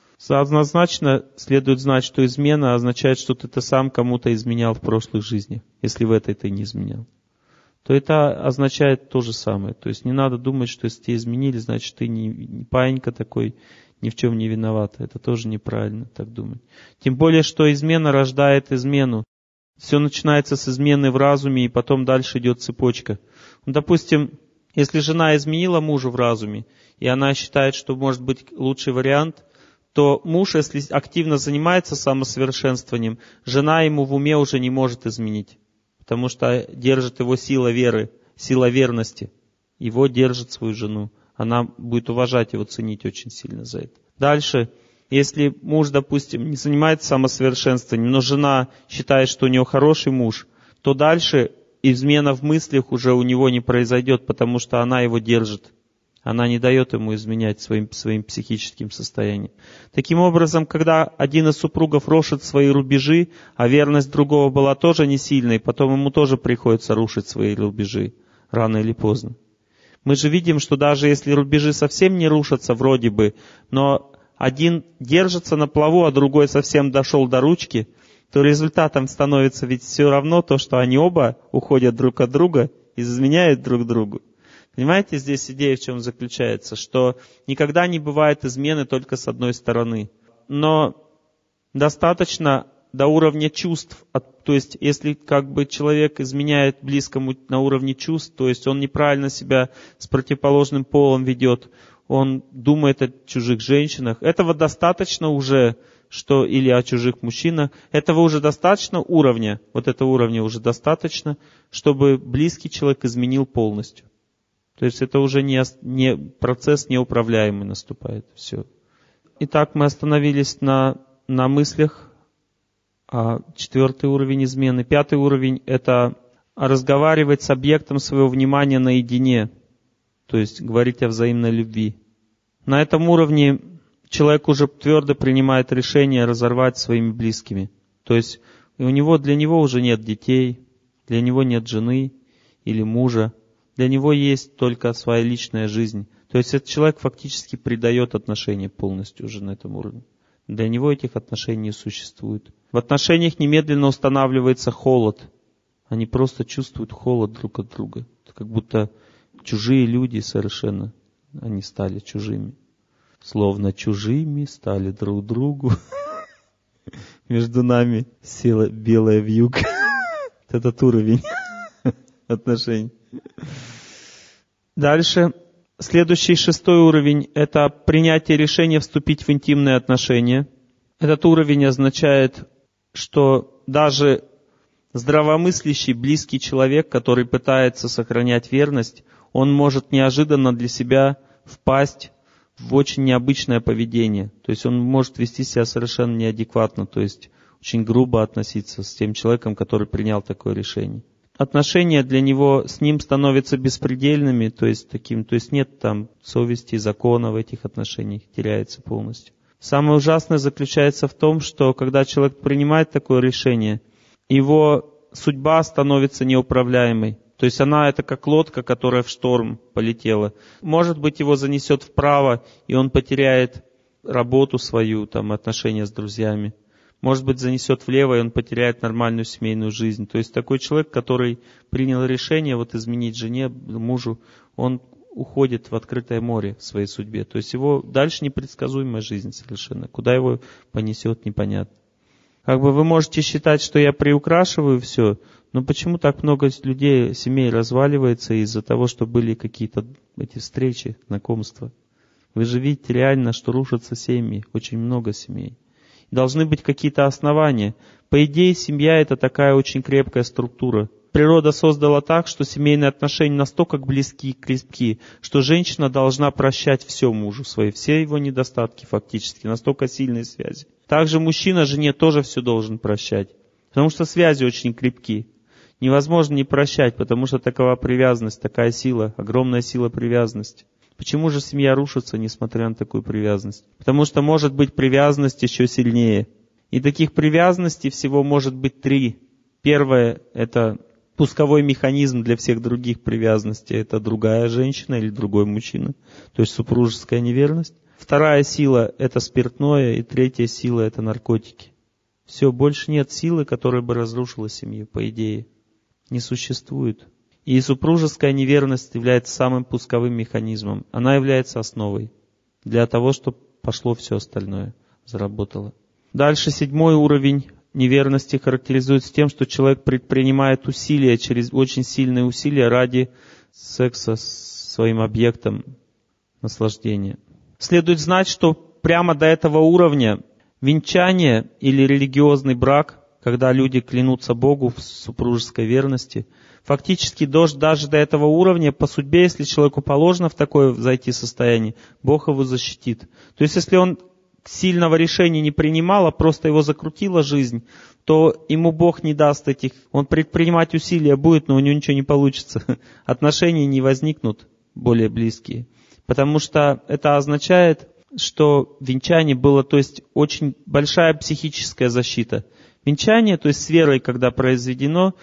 Однозначно следует знать, что измена означает, что ты-то сам кому-то изменял в прошлых жизнях, если в этой ты не изменял. То это означает то же самое. То есть не надо думать, что если тебе изменили, значит ты не, не паинька такой, ни в чем не виноват. Это тоже неправильно так думать. Тем более, что измена рождает измену. Все начинается с измены в разуме, и потом дальше идет цепочка. Допустим, если жена изменила мужу в разуме, и она считает, что может быть лучший вариант, то муж, если активно занимается самосовершенствованием, жена ему в уме уже не может изменить. Потому что держит его сила веры, сила верности. Его держит свою жену. Она будет уважать его, ценить очень сильно за это. Дальше, если муж, допустим, не занимается самосовершенствованием, но жена считает, что у него хороший муж, то дальше измена в мыслях уже у него не произойдет, потому что она его держит. Она не дает ему изменять своим, своим психическим состоянием. Таким образом, когда один из супругов рушит свои рубежи, а верность другого была тоже не сильной, потом ему тоже приходится рушить свои рубежи, рано или поздно. Мы же видим, что даже если рубежи совсем не рушатся вроде бы, но один держится на плаву, а другой совсем дошел до ручки, то результатом становится ведь все равно то, что они оба уходят друг от друга и изменяют друг другу. Понимаете, здесь идея в чем заключается, что никогда не бывает измены только с одной стороны. Но достаточно до уровня чувств, то есть если как бы человек изменяет близкому на уровне чувств, то есть он неправильно себя с противоположным полом ведет, он думает о чужих женщинах, этого достаточно уже, что или о чужих мужчинах, этого уже достаточно уровня, вот этого уровня уже достаточно, чтобы близкий человек изменил полностью. То есть это уже не, не процесс неуправляемый наступает. Все. Итак, мы остановились на, на мыслях. А четвертый уровень измены. Пятый уровень — это а разговаривать с объектом своего внимания наедине, то есть говорить о взаимной любви. На этом уровне человек уже твердо принимает решение разорвать с своими близкими. То есть у него, для него уже нет детей, для него нет жены или мужа, для него есть только своя личная жизнь. То есть этот человек фактически предает отношения полностью уже на этом уровне. Для него этих отношений не существует. В отношениях немедленно устанавливается холод. Они просто чувствуют холод друг от друга. Это как будто чужие люди совершенно, они стали чужими. Словно чужими стали друг другу. Между нами села белая вьюга. Этот уровень отношений. Дальше. Следующий, шестой уровень, это принятие решения вступить в интимные отношения. Этот уровень означает, что даже здравомыслящий, близкий человек, который пытается сохранять верность, он может неожиданно для себя впасть в очень необычное поведение. То есть он может вести себя совершенно неадекватно, то есть очень грубо относиться с тем человеком, который принял такое решение. Отношения для него с ним становятся беспредельными, то есть таким, то есть нет там совести, закона в этих отношениях, теряется полностью. Самое ужасное заключается в том, что когда человек принимает такое решение, его судьба становится неуправляемой. То есть она это как лодка, которая в шторм полетела. Может быть, его занесет вправо, и он потеряет работу свою, там, отношения с друзьями. Может быть, занесет влево, и он потеряет нормальную семейную жизнь. То есть такой человек, который принял решение вот изменить жене, мужу, он уходит в открытое море в своей судьбе. То есть его дальше непредсказуемая жизнь совершенно. Куда его понесет, непонятно. Как бы вы можете считать, что я приукрашиваю все, но почему так много людей, семей разваливается из-за того, что были какие-то эти встречи, знакомства? Вы же видите реально, что рушатся семьи, очень много семей. Должны быть какие-то основания. По идее, семья — это такая очень крепкая структура. Природа создала так, что семейные отношения настолько близки и крепки, что женщина должна прощать все мужу своей, все его недостатки фактически, настолько сильные связи. Также мужчина жене тоже все должен прощать, потому что связи очень крепки. Невозможно не прощать, потому что такова привязанность, такая сила, огромная сила привязанности. Почему же семья рушится, несмотря на такую привязанность? Потому что может быть привязанность еще сильнее. И таких привязанностей всего может быть три. Первое — это пусковой механизм для всех других привязанностей. Это другая женщина или другой мужчина. То есть супружеская неверность. Вторая сила — это спиртное. И третья сила — это наркотики. Все, больше нет силы, которая бы разрушила семью, по идее. Не существует. И супружеская неверность является самым пусковым механизмом. Она является основой для того, чтобы пошло все остальное, заработало. Дальше седьмой уровень неверности характеризуется тем, что человек предпринимает усилия, через очень сильные усилия ради секса с своим объектом наслаждения. Следует знать, что прямо до этого уровня венчание или религиозный брак, когда люди клянутся Богу в супружеской верности, фактически даже до этого уровня, по судьбе, если человеку положено в такое зайти состояние, Бог его защитит. То есть, если он сильного решения не принимал, а просто его закрутила жизнь, то ему Бог не даст этих. Он предпринимать усилия будет, но у него ничего не получится. Отношения не возникнут более близкие. Потому что это означает, что венчание было, то есть, очень большая психическая защита. Венчание, то есть с верой, когда произведено,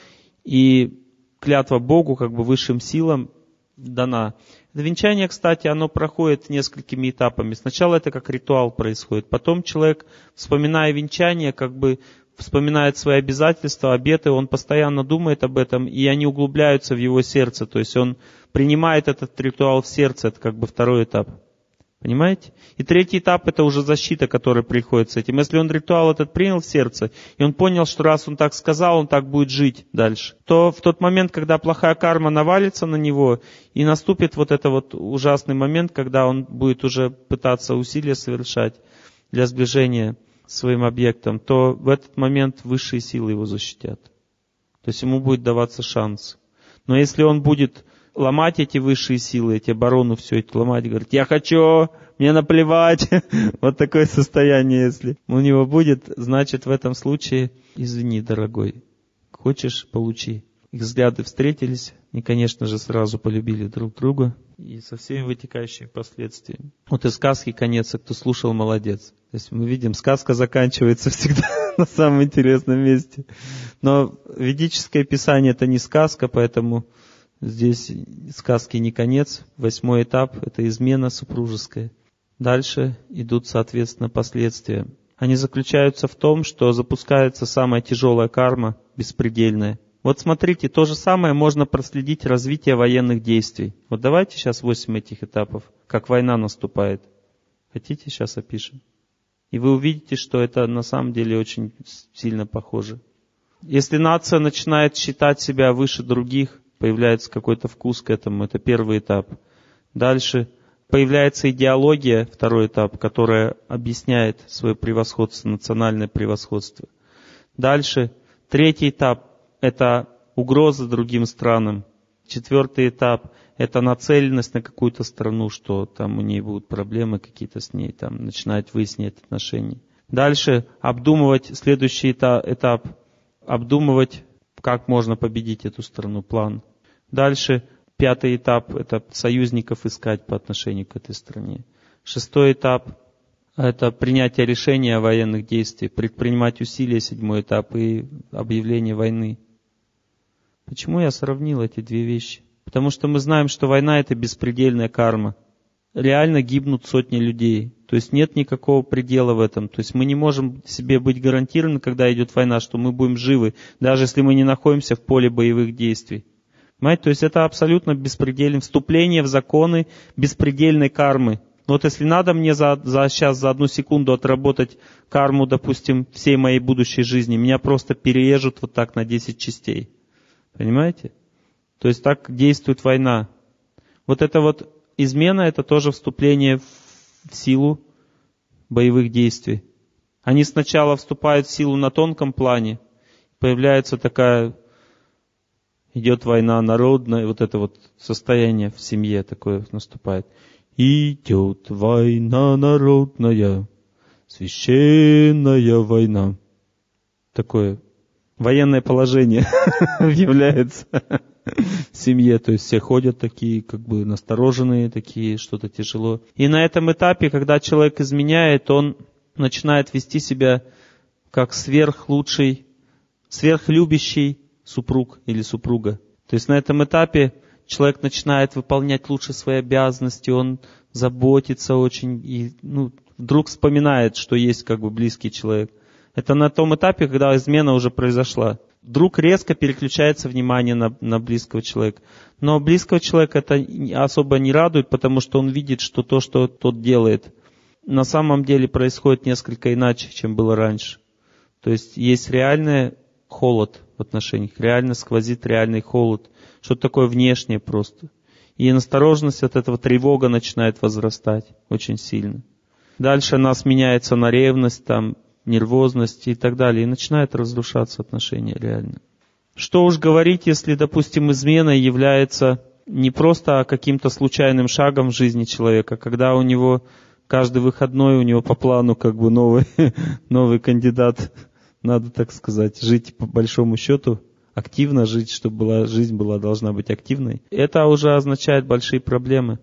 и клятва Богу, как бы высшим силам дана. Это венчание, кстати, оно проходит несколькими этапами. Сначала это как ритуал происходит. Потом человек, вспоминая венчание, как бы вспоминает свои обязательства, обеты, он постоянно думает об этом, и они углубляются в его сердце. То есть он принимает этот ритуал в сердце, это как бы второй этап. Понимаете? И третий этап — это уже защита, которая приходит с этим. Если он ритуал этот принял в сердце, и он понял, что раз он так сказал, он так будет жить дальше, то в тот момент, когда плохая карма навалится на него, и наступит вот этот вот ужасный момент, когда он будет уже пытаться усилия совершать для сближения с своим объектом, то в этот момент высшие силы его защитят. То есть ему будет даваться шанс. Но если он будет ломать эти высшие силы, эти оборону, все это ломать, говорит, я хочу, мне наплевать. Вот такое состояние, если у него будет, значит, в этом случае, извини, дорогой, хочешь — получи. их взгляды встретились и, конечно же, сразу полюбили друг друга и со всеми вытекающими последствиями. Вот и сказки конец, а кто слушал, молодец. То есть мы видим, сказка заканчивается всегда на самом интересном месте. Но ведическое писание — это не сказка, поэтому здесь сказки не конец. Восьмой этап — это измена супружеская. Дальше идут, соответственно, последствия. Они заключаются в том, что запускается самая тяжелая карма, беспредельная. Вот смотрите, то же самое можно проследить развитие военных действий. Вот давайте сейчас восемь этих этапов, как война наступает. Хотите, сейчас опишем? И вы увидите, что это на самом деле очень сильно похоже. Если нация начинает считать себя выше других, появляется какой-то вкус к этому, это первый этап. Дальше появляется идеология, второй этап, которая объясняет свое превосходство, национальное превосходство. Дальше третий этап — это угроза другим странам. Четвертый этап — это нацеленность на какую-то страну, что там у нее будут проблемы какие-то с ней, там начинать выяснять отношения. Дальше обдумывать следующий этап, этап обдумывать, как можно победить эту страну, план. Дальше пятый этап — это союзников искать по отношению к этой стране. Шестой этап — это принятие решения о военных действиях, предпринимать усилия, седьмой этап, и объявление войны. Почему я сравнил эти две вещи? Потому что мы знаем, что война — это беспредельная карма. Реально гибнут сотни людей. То есть нет никакого предела в этом. То есть мы не можем себе быть гарантированы, когда идет война, что мы будем живы, даже если мы не находимся в поле боевых действий. Понимаете? То есть это абсолютно беспредельное вступление в законы беспредельной кармы. Вот если надо мне за, за сейчас, за одну секунду отработать карму, допустим, всей моей будущей жизни, меня просто перережут вот так на десять частей. Понимаете? То есть так действует война. Вот это вот измена — это тоже вступление в силу боевых действий. Они сначала вступают в силу на тонком плане, появляется такая, идет война народная, вот это вот состояние в семье такое наступает. Идет война народная, священная война. Такое военное положение является в семье. То есть все ходят такие, как бы настороженные, такие, что-то тяжело. И на этом этапе, когда человек изменяет, он начинает вести себя как сверхлучший, сверхлюбящий супруг или супруга. То есть на этом этапе человек начинает выполнять лучше свои обязанности, он заботится очень и ну, вдруг вспоминает, что есть как бы близкий человек. Это на том этапе, когда измена уже произошла. Вдруг резко переключается внимание на, на близкого человека. Но близкого человека это особо не радует, потому что он видит, что то, что тот делает, на самом деле происходит несколько иначе, чем было раньше. То есть есть реальный холод в отношениях, реально сквозит реальный холод. Что-то такое внешнее просто. И настороженность от этого, тревога начинает возрастать очень сильно. Дальше она сменяется на ревность, там, нервозность и так далее. И начинает разрушаться отношения реально. Что уж говорить, если, допустим, измена является не просто каким-то случайным шагом в жизни человека, когда у него каждый выходной, у него по плану как бы новый, новый кандидат, надо так сказать, жить по большому счету, активно жить, чтобы была, жизнь была, должна быть активной. Это уже означает большие проблемы.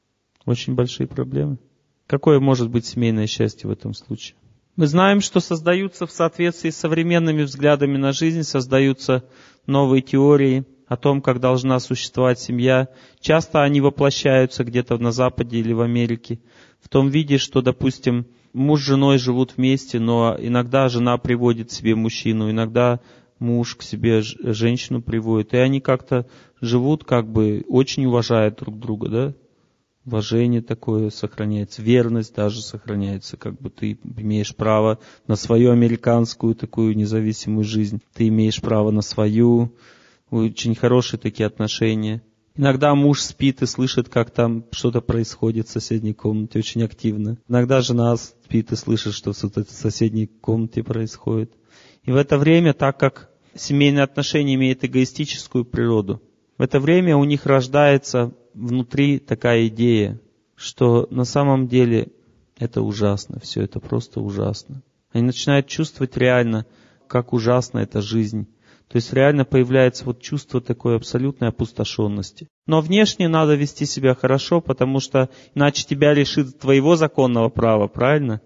Очень большие проблемы. Какое может быть семейное счастье в этом случае? Мы знаем, что создаются в соответствии с современными взглядами на жизнь, создаются новые теории о том, как должна существовать семья. Часто они воплощаются где-то на Западе или в Америке в том виде, что, допустим, муж с женой живут вместе, но иногда жена приводит к себе мужчину, иногда муж к себе женщину приводит. И они как-то живут, как бы очень уважая друг друга, да? Уважение такое сохраняется, верность даже сохраняется, как бы ты имеешь право на свою американскую такую независимую жизнь, ты имеешь право на свою, очень хорошие такие отношения. Иногда муж спит и слышит, как там что-то происходит в соседней комнате, очень активно. Иногда жена спит и слышит, что в соседней комнате происходит. И в это время, так как семейные отношения имеют эгоистическую природу, в это время у них рождается внутри такая идея, что на самом деле это ужасно, все это просто ужасно. Они начинают чувствовать реально, как ужасна эта жизнь. То есть реально появляется вот чувство такой абсолютной опустошенности. Но внешне надо вести себя хорошо, потому что иначе тебя лишит твоего законного права, правильно?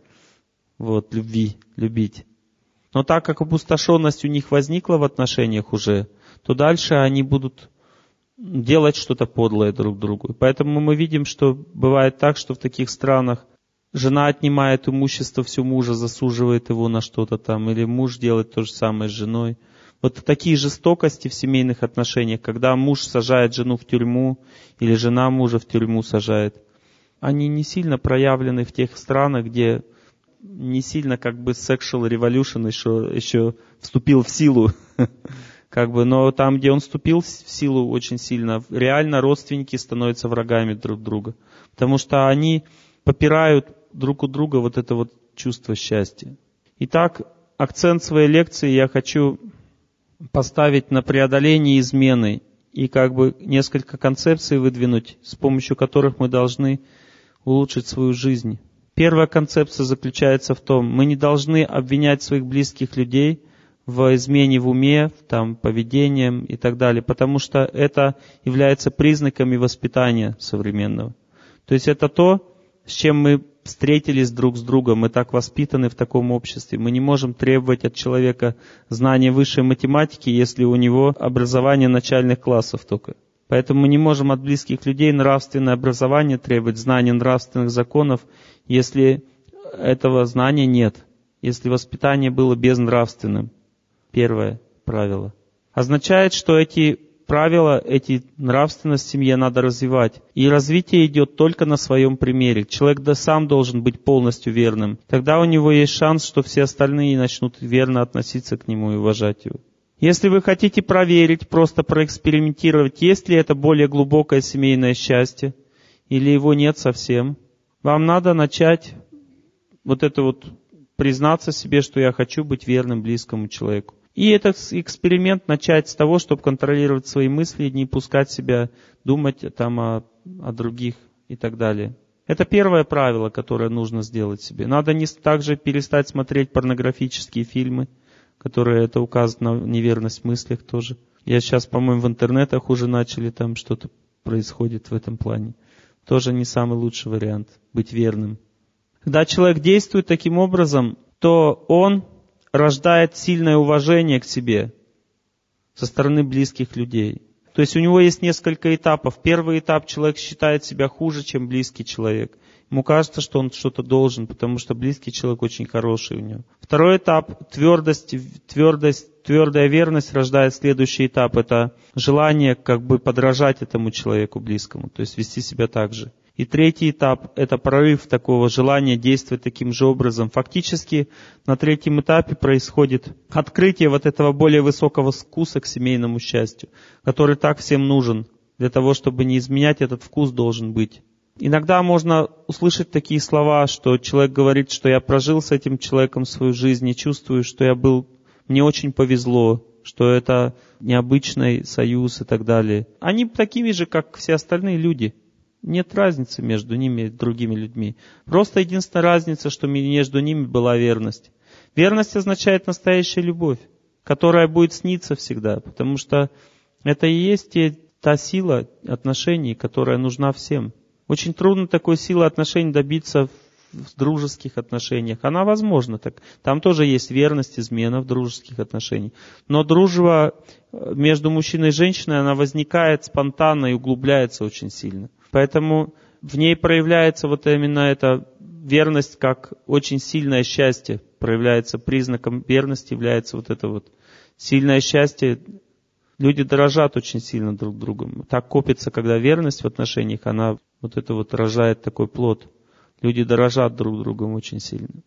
Вот, любви, любить. Но так как опустошенность у них возникла в отношениях уже, то дальше они будут делать что-то подлое друг другу. Поэтому мы видим, что бывает так, что в таких странах жена отнимает имущество всю мужа, засуживает его на что-то там, или муж делает то же самое с женой. Вот такие жестокости в семейных отношениях, когда муж сажает жену в тюрьму, или жена мужа в тюрьму сажает, они не сильно проявлены в тех странах, где не сильно как бы sexual revolution еще, еще вступил в силу. Как бы, но там, где он вступил в силу очень сильно, реально родственники становятся врагами друг друга. Потому что они попирают друг у друга вот это вот чувство счастья. Итак, акцент своей лекции я хочу поставить на преодоление измены и как бы несколько концепций выдвинуть, с помощью которых мы должны улучшить свою жизнь. Первая концепция заключается в том, мы не должны обвинять своих близких людей в измене в уме, в там, поведением и так далее, потому что это является признаками воспитания современного. То есть это то, с чем мы встретились друг с другом, мы так воспитаны в таком обществе. Мы не можем требовать от человека знания высшей математики, если у него образование начальных классов только. Поэтому мы не можем от близких людей нравственное образование требовать, знания нравственных законов, если этого знания нет, если воспитание было безнравственным. Первое правило. Означает, что эти правила, эти нравственность в семье надо развивать. И развитие идет только на своем примере. Человек да сам должен быть полностью верным. Тогда у него есть шанс, что все остальные начнут верно относиться к нему и уважать его. Если вы хотите проверить, просто проэкспериментировать, есть ли это более глубокое семейное счастье, или его нет совсем, вам надо начать вот это вот признаться себе, что я хочу быть верным близкому человеку. И этот эксперимент начать с того, чтобы контролировать свои мысли, не пускать себя думать там о, о других и так далее. Это первое правило, которое нужно сделать себе. Надо не, также перестать смотреть порнографические фильмы, которые это указывают на неверность в мыслях тоже. Я сейчас, по-моему, в интернетах уже начали, там что-то происходит в этом плане. Тоже не самый лучший вариант быть верным. Когда человек действует таким образом, то он рождает сильное уважение к себе со стороны близких людей. То есть у него есть несколько этапов. Первый этап — человек считает себя хуже, чем близкий человек. Ему кажется, что он что-то должен, потому что близкий человек очень хороший у него. Второй этап — твердость, твердость, твердая верность рождает следующий этап. Это желание как бы подражать этому человеку близкому, то есть вести себя так же. И третий этап — это прорыв такого желания действовать таким же образом. Фактически на третьем этапе происходит открытие вот этого более высокого вкуса к семейному счастью, который так всем нужен. Для того, чтобы не изменять, этот вкус должен быть. Иногда можно услышать такие слова, что человек говорит, что я прожил с этим человеком свою жизнь и чувствую, что я был, мне очень повезло, что это необычный союз и так далее. Они такими же, как все остальные люди. Нет разницы между ними и другими людьми. Просто единственная разница, что между ними была верность. Верность означает настоящая любовь, которая будет сниться всегда, потому что это и есть те, та сила отношений, которая нужна всем. Очень трудно такой силы отношений добиться в дружеских отношениях. Она возможна. Так. Там тоже есть верность, измена в дружеских отношениях. Но дружба между мужчиной и женщиной, она возникает спонтанно и углубляется очень сильно. Поэтому в ней проявляется вот именно эта верность как очень сильное счастье. Проявляется признаком верности, является вот это вот сильное счастье. Люди дорожат очень сильно друг другом. Так копится, когда верность в отношениях, она вот это вот рожает такой плод. Люди дорожат друг другом очень сильно.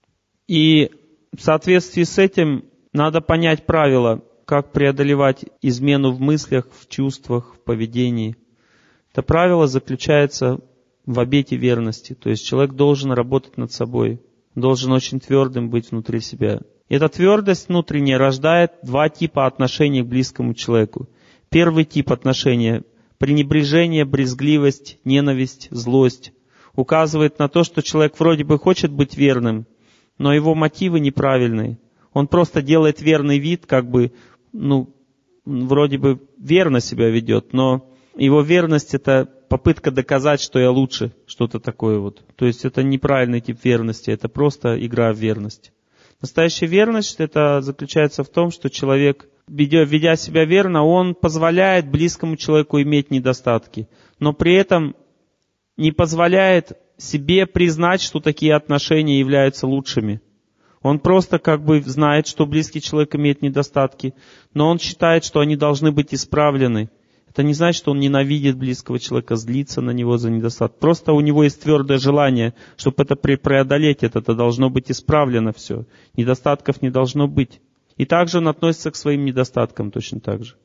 И в соответствии с этим надо понять правила, как преодолевать измену в мыслях, в чувствах, в поведении. Это правило заключается в обете верности. То есть человек должен работать над собой, должен очень твердым быть внутри себя. И эта твердость внутренняя рождает два типа отношений к близкому человеку. Первый тип отношения — пренебрежение, брезгливость, ненависть, злость — указывает на то, что человек вроде бы хочет быть верным, но его мотивы неправильные. Он просто делает верный вид, как бы ну, вроде бы верно себя ведет, но его верность — это попытка доказать, что я лучше, что-то такое вот. То есть это неправильный тип верности, это просто игра в верность. Настоящая верность — это заключается в том, что человек, ведя, ведя себя верно, он позволяет близкому человеку иметь недостатки, но при этом не позволяет себе признать, что такие отношения являются лучшими. Он просто как бы знает, что близкий человек имеет недостатки, но он считает, что они должны быть исправлены. Это не значит, что он ненавидит близкого человека, злится на него за недостаток. Просто у него есть твердое желание, чтобы это преодолеть, это, это должно быть исправлено все. Недостатков не должно быть. И также он относится к своим недостаткам точно так же.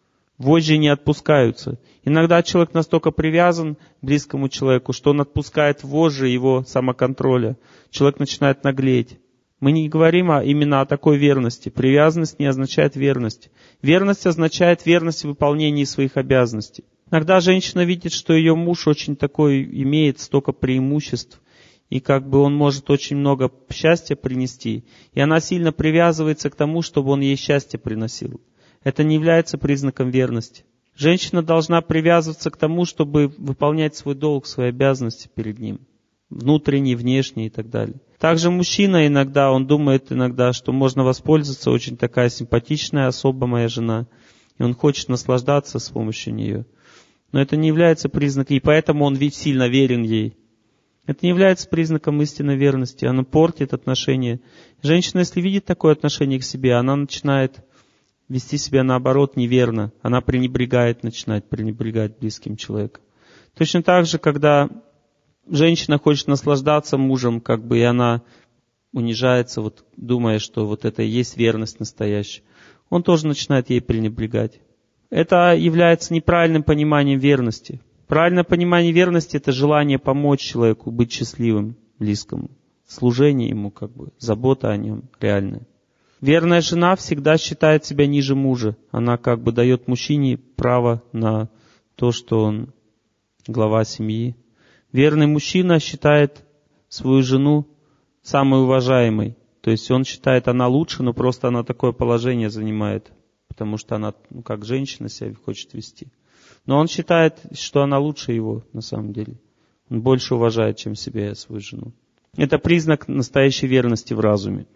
Вожжи не отпускаются. Иногда человек настолько привязан к близкому человеку, что он отпускает вожжи его самоконтроля. Человек начинает наглеть. Мы не говорим а именно о такой верности. Привязанность не означает верность. Верность означает верность в выполнении своих обязанностей. Иногда женщина видит, что ее муж очень такой, имеет столько преимуществ, и как бы он может очень много счастья принести, и она сильно привязывается к тому, чтобы он ей счастье приносил. Это не является признаком верности. Женщина должна привязываться к тому, чтобы выполнять свой долг, свои обязанности перед ним. Внутренние, внешние и так далее. Также мужчина иногда, он думает иногда, что можно воспользоваться, очень такая симпатичная особа моя жена, и он хочет наслаждаться с помощью нее. Но это не является признаком, и поэтому он ведь сильно верен ей. Это не является признаком истинной верности, оно портит отношения. Женщина, если видит такое отношение к себе, она начинает вести себя наоборот неверно, она пренебрегает, начинает пренебрегать близким человеком. Точно так же, когда женщина хочет наслаждаться мужем, как бы, и она унижается, вот, думая, что вот это и есть верность настоящая. Он тоже начинает ей пренебрегать. Это является неправильным пониманием верности. Правильное понимание верности — это желание помочь человеку быть счастливым, близкому. Служение ему, как бы, забота о нем реальная. Верная жена всегда считает себя ниже мужа. Она как бы дает мужчине право на то, что он глава семьи. Верный мужчина считает свою жену самой уважаемой. То есть он считает, она лучше, но просто она такое положение занимает, потому что она, ну, как женщина себя хочет вести. Но он считает, что она лучше его на самом деле. Он больше уважает, чем себя и свою жену. Это признак настоящей верности в разуме.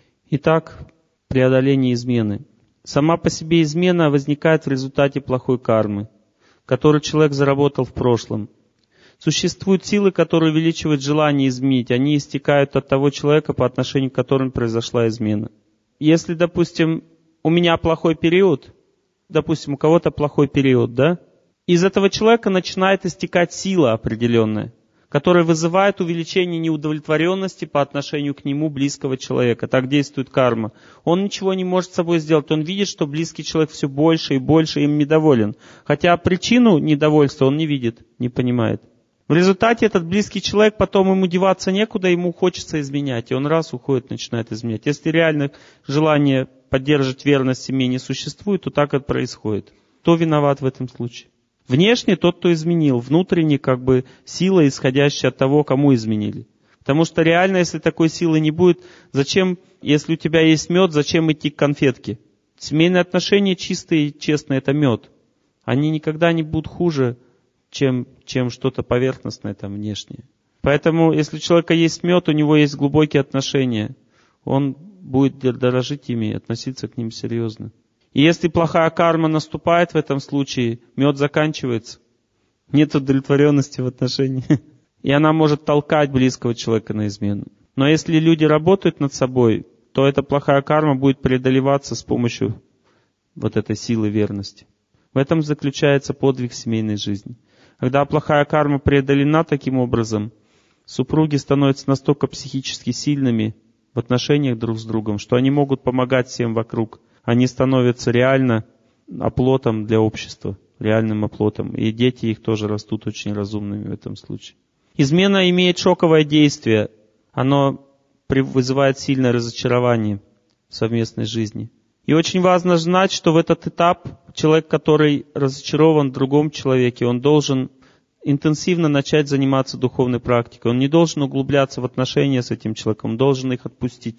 Итак, преодоление измены. Сама по себе измена возникает в результате плохой кармы, которую человек заработал в прошлом. Существуют силы, которые увеличивают желание изменить. Они истекают от того человека, по отношению к которому произошла измена. Если, допустим, у меня плохой период, допустим, у кого-то плохой период, да? Из этого человека начинает истекать сила определенная, которая вызывает увеличение неудовлетворенности по отношению к нему близкого человека. Так действует карма. Он ничего не может с собой сделать. Он видит, что близкий человек все больше и больше им недоволен. Хотя причину недовольства он не видит, не понимает. В результате этот близкий человек, потом ему деваться некуда, ему хочется изменять. И он раз уходит, начинает изменять. Если реально желание поддерживать верность семье не существует, то так это происходит. Кто виноват в этом случае? Внешне тот, кто изменил. Внутренне как бы сила, исходящая от того, кому изменили. Потому что реально, если такой силы не будет, зачем, если у тебя есть мед, зачем идти к конфетке? Семейные отношения чистые и честные — это мед. Они никогда не будут хуже, чем, чем что-то поверхностное там внешнее. Поэтому, если у человека есть мед, у него есть глубокие отношения, он будет дорожить ими и относиться к ним серьезно. И если плохая карма наступает в этом случае, мед заканчивается. Нет удовлетворенности в отношениях. И она может толкать близкого человека на измену. Но если люди работают над собой, то эта плохая карма будет преодолеваться с помощью вот этой силы верности. В этом заключается подвиг семейной жизни. Когда плохая карма преодолена таким образом, супруги становятся настолько психически сильными в отношениях друг с другом, что они могут помогать всем вокруг. Они становятся реально оплотом для общества, реальным оплотом. И дети их тоже растут очень разумными в этом случае. Измена имеет шоковое действие. Оно вызывает сильное разочарование в совместной жизни. И очень важно знать, что в этот этап человек, который разочарован в другом человеке, он должен интенсивно начать заниматься духовной практикой. Он не должен углубляться в отношения с этим человеком, он должен их отпустить.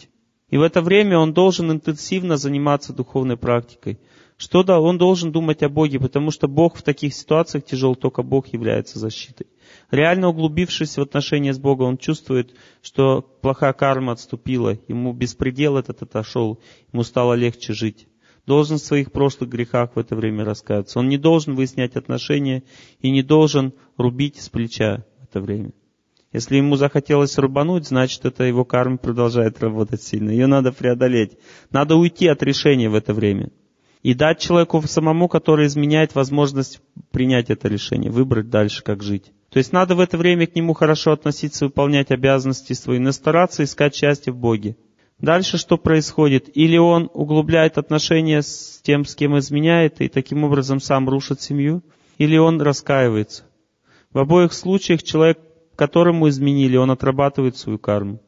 И в это время он должен интенсивно заниматься духовной практикой. Что да, он должен думать о Боге, потому что Бог в таких ситуациях тяжел, только Бог является защитой. Реально углубившись в отношения с Богом, он чувствует, что плохая карма отступила, ему беспредел этот отошел, ему стало легче жить. Должен в своих прошлых грехах в это время раскаяться. Он не должен выяснять отношения и не должен рубить с плеча в это время. Если ему захотелось рубануть, значит, это его карма продолжает работать сильно. Ее надо преодолеть. Надо уйти от решения в это время. И дать человеку самому, который изменяет, возможность принять это решение, выбрать дальше, как жить. То есть надо в это время к нему хорошо относиться, выполнять обязанности свои, но стараться искать счастье в Боге. Дальше что происходит? Или он углубляет отношения с тем, с кем изменяет, и таким образом сам рушит семью, или он раскаивается. В обоих случаях человек, которому изменили, он отрабатывает свою карму.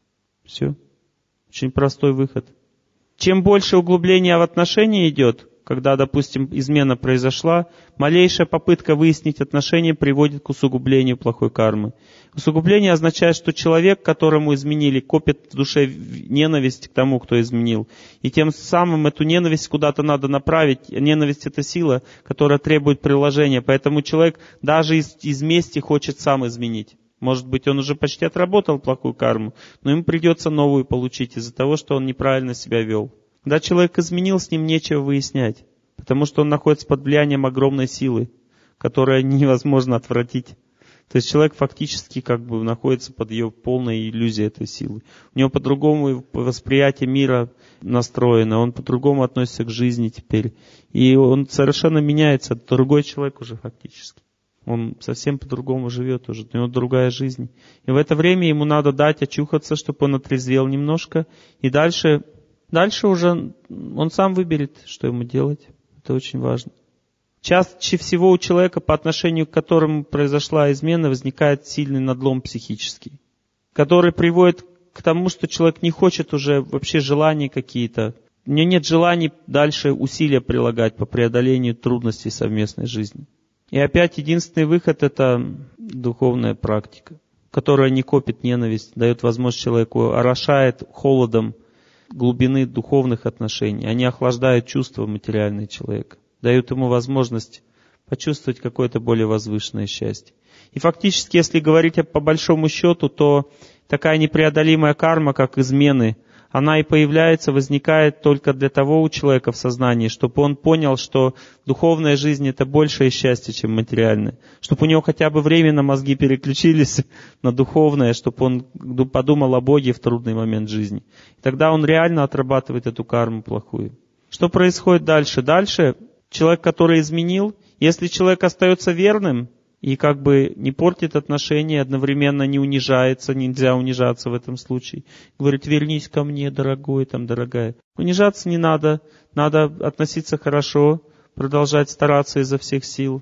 Все. Очень простой выход. Чем больше углубления в отношения идет, когда, допустим, измена произошла, малейшая попытка выяснить отношения приводит к усугублению плохой кармы. Усугубление означает, что человек, которому изменили, копит в душе ненависть к тому, кто изменил. И тем самым эту ненависть куда-то надо направить. Ненависть — это сила, которая требует приложения. Поэтому человек даже из, из мести хочет сам изменить. Может быть, он уже почти отработал плохую карму, но ему придется новую получить из-за того, что он неправильно себя вел. Когда человек изменил, с ним нечего выяснять, потому что он находится под влиянием огромной силы, которая невозможно отвратить. То есть человек фактически как бы находится под ее полной иллюзией этой силы. У него по-другому восприятие мира настроено, он по-другому относится к жизни теперь. И он совершенно меняется, другой человек уже фактически. Он совсем по-другому живет уже, у него другая жизнь. И в это время ему надо дать очухаться, чтобы он отрезвел немножко. И дальше, дальше уже он сам выберет, что ему делать. Это очень важно. Чаще всего у человека, по отношению к которому произошла измена, возникает сильный надлом психический, который приводит к тому, что человек не хочет уже вообще желаний какие-то. У него нет желаний дальше усилия прилагать по преодолению трудностей совместной жизни. И опять единственный выход — это духовная практика, которая не копит ненависть, дает возможность человеку, орошает холодом глубины духовных отношений. Они охлаждают чувства материальные человека, дают ему возможность почувствовать какое-то более возвышенное счастье. И фактически, если говорить по большому счету, то такая непреодолимая карма, как измены, она и появляется, возникает только для того у человека в сознании, чтобы он понял, что духовная жизнь — это большее счастье, чем материальное. Чтобы у него хотя бы временно мозги переключились на духовное, чтобы он подумал о Боге в трудный момент жизни. И тогда он реально отрабатывает эту карму плохую. Что происходит дальше? Дальше человек, который изменил, если человек остается верным, и как бы не портит отношения, одновременно не унижается, нельзя унижаться в этом случае. Говорит: вернись ко мне, дорогой, там, дорогая. Унижаться не надо, надо относиться хорошо, продолжать стараться изо всех сил.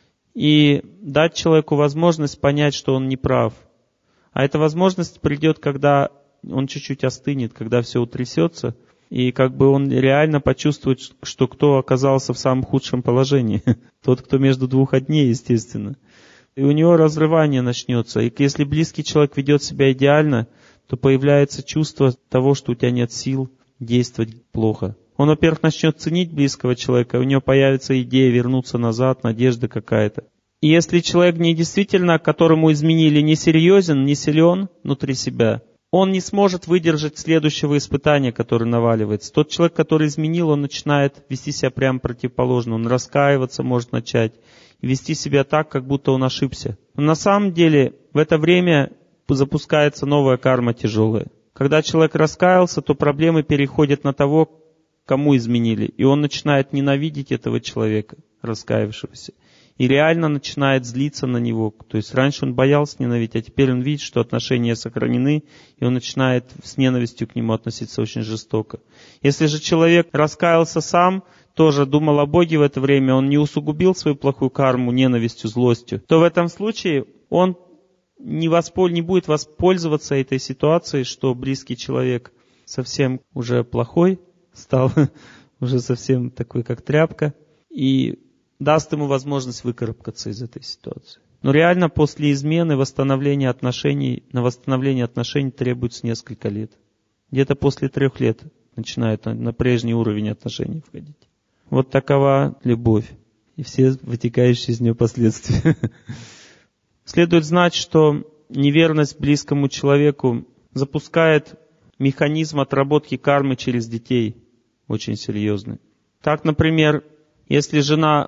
И дать человеку возможность понять, что он не прав. А эта возможность придет, когда он чуть-чуть остынет, когда все утрясется, и как бы он реально почувствует, что кто оказался в самом худшем положении. Тот, кто между двух огней, естественно. И у него разрывание начнется. И если близкий человек ведет себя идеально, то появляется чувство того, что у тебя нет сил действовать плохо. Он, во-первых, начнет ценить близкого человека, у него появится идея вернуться назад, надежда какая-то. И если человек не действительно, которому изменили, не серьезен, не силен внутри себя, он не сможет выдержать следующего испытания, которое наваливается. Тот человек, который изменил, он начинает вести себя прямо противоположно. Он раскаиваться может начать и вести себя так, как будто он ошибся. Но на самом деле в это время запускается новая карма тяжелая. Когда человек раскаялся, то проблемы переходят на того, кому изменили. И он начинает ненавидеть этого человека, раскаявшегося. И реально начинает злиться на него. То есть раньше он боялся ненавидеть, а теперь он видит, что отношения сохранены, и он начинает с ненавистью к нему относиться очень жестоко. Если же человек раскаялся сам, тоже думал о Боге в это время, он не усугубил свою плохую карму ненавистью, злостью, то в этом случае он не, воспол... не будет воспользоваться этой ситуацией, что близкий человек совсем уже плохой, стал уже совсем такой, как тряпка, и даст ему возможность выкарабкаться из этой ситуации. Но реально после измены восстановление отношений, на восстановление отношений требуется несколько лет. Где-то после трех лет начинают на, на прежний уровень отношений входить. Вот такова любовь и все вытекающие из нее последствия. Следует знать, что неверность близкому человеку запускает механизм отработки кармы через детей, очень серьезный. Так, например, если жена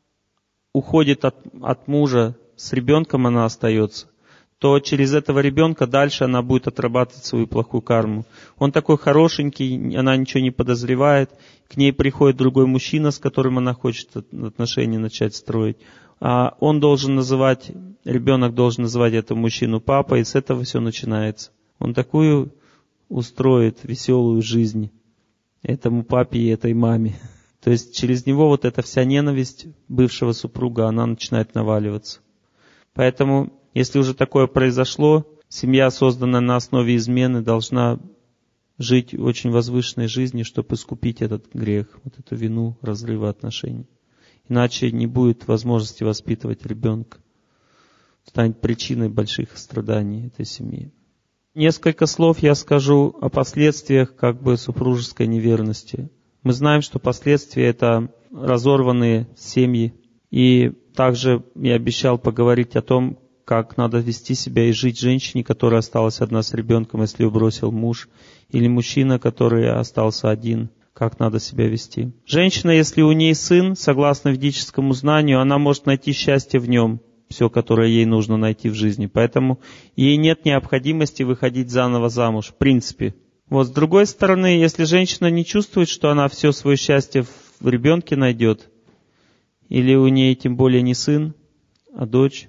уходит от, от мужа, с ребенком она остается, то через этого ребенка дальше она будет отрабатывать свою плохую карму. Он такой хорошенький, она ничего не подозревает, к ней приходит другой мужчина, с которым она хочет отношения начать строить. А он должен называть, ребенок должен называть этого мужчину папой, и с этого все начинается. Он такую устроит веселую жизнь этому папе и этой маме. То есть через него вот эта вся ненависть бывшего супруга, она начинает наваливаться. Поэтому, если уже такое произошло, семья, созданная на основе измены, должна жить очень возвышенной жизнью, чтобы искупить этот грех, вот эту вину разрыва отношений. Иначе не будет возможности воспитывать ребенка. Станет причиной больших страданий этой семьи. Несколько слов я скажу о последствиях как бы супружеской неверности. Мы знаем, что последствия — это разорванные семьи. И также я обещал поговорить о том, как надо вести себя и жить женщине, которая осталась одна с ребенком, если ее бросил муж, или мужчина, который остался один, как надо себя вести. Женщина, если у ней сын, согласно ведическому знанию, она может найти счастье в нем, все, которое ей нужно найти в жизни. Поэтому ей нет необходимости выходить заново замуж, в принципе. Вот с другой стороны, если женщина не чувствует, что она все свое счастье в ребенке найдет, или у ней тем более не сын, а дочь,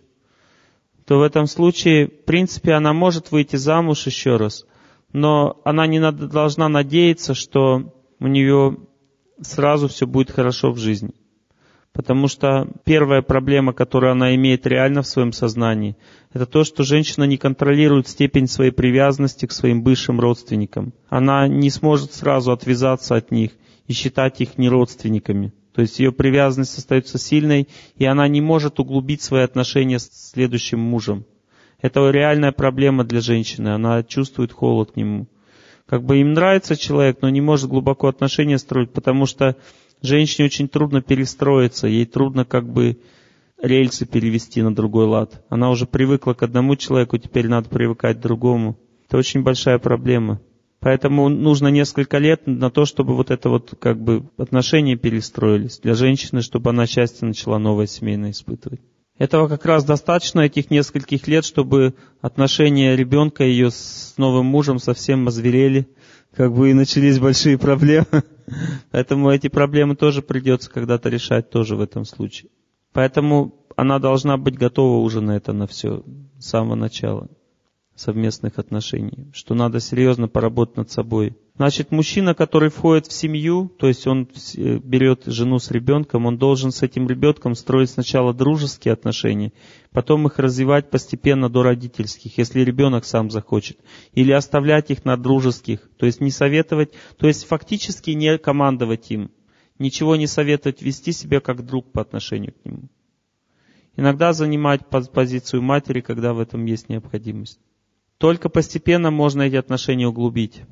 то в этом случае, в принципе, она может выйти замуж еще раз, но она не надо, должна надеяться, что у нее сразу все будет хорошо в жизни. Потому что первая проблема, которую она имеет реально в своем сознании, это то, что женщина не контролирует степень своей привязанности к своим бывшим родственникам. Она не сможет сразу отвязаться от них и считать их не родственниками. То есть ее привязанность остается сильной, и она не может углубить свои отношения с следующим мужем. Это реальная проблема для женщины, она чувствует холод к нему. Как бы им нравится человек, но не может глубоко отношения строить, потому что женщине очень трудно перестроиться, ей трудно как бы рельсы перевести на другой лад. Она уже привыкла к одному человеку, теперь надо привыкать к другому. Это очень большая проблема. Поэтому нужно несколько лет на то, чтобы вот это вот как бы отношения перестроились для женщины, чтобы она счастье начала новое семейное испытывать. Этого как раз достаточно, этих нескольких лет, чтобы отношения ребенка ее с новым мужем совсем озверели, как бы и начались большие проблемы. Поэтому эти проблемы тоже придется когда-то решать тоже в этом случае. Поэтому она должна быть готова уже на это, на все, с самого начала совместных отношений, что надо серьезно поработать над собой. Значит, мужчина, который входит в семью, то есть он берет жену с ребенком, он должен с этим ребенком строить сначала дружеские отношения, потом их развивать постепенно до родительских, если ребенок сам захочет, или оставлять их на дружеских, то есть не советовать, то есть фактически не командовать им, ничего не советовать, вести себя как друг по отношению к нему. Иногда занимать позицию матери, когда в этом есть необходимость. Только постепенно можно эти отношения углубить.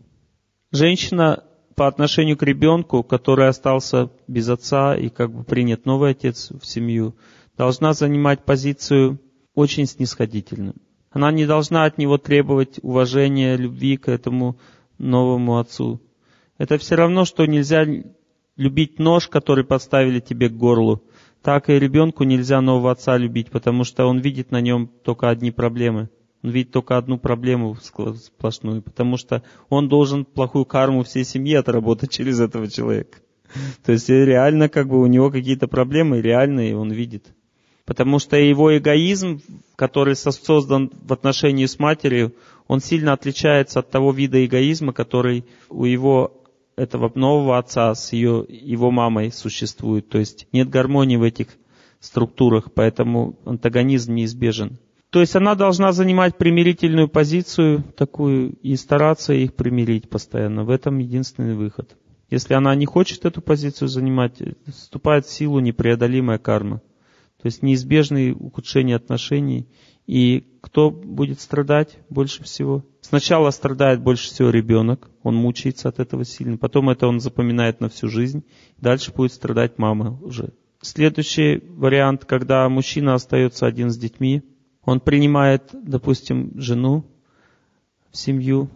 Женщина по отношению к ребенку, который остался без отца и как бы принят новый отец в семью, должна занимать позицию очень снисходительную. Она не должна от него требовать уважения, любви к этому новому отцу. Это все равно, что нельзя любить нож, который подставили тебе к горлу. Так и ребенку нельзя нового отца любить, потому что он видит на нем только одни проблемы. Он видит только одну проблему сплошную, потому что он должен плохую карму всей семьи отработать через этого человека. То есть реально как бы у него какие-то проблемы реальные он видит. Потому что его эгоизм, который создан в отношении с матерью, он сильно отличается от того вида эгоизма, который у его этого нового отца с ее, его мамой существует. То есть нет гармонии в этих структурах, поэтому антагонизм неизбежен. То есть она должна занимать примирительную позицию такую и стараться их примирить постоянно. В этом единственный выход. Если она не хочет эту позицию занимать, вступает в силу непреодолимая карма. То есть неизбежное ухудшение отношений. И кто будет страдать больше всего? Сначала страдает больше всего ребенок, он мучается от этого сильно, потом это он запоминает на всю жизнь, дальше будет страдать мама уже. Следующий вариант, когда мужчина остается один с детьми, он принимает, допустим, жену в семью,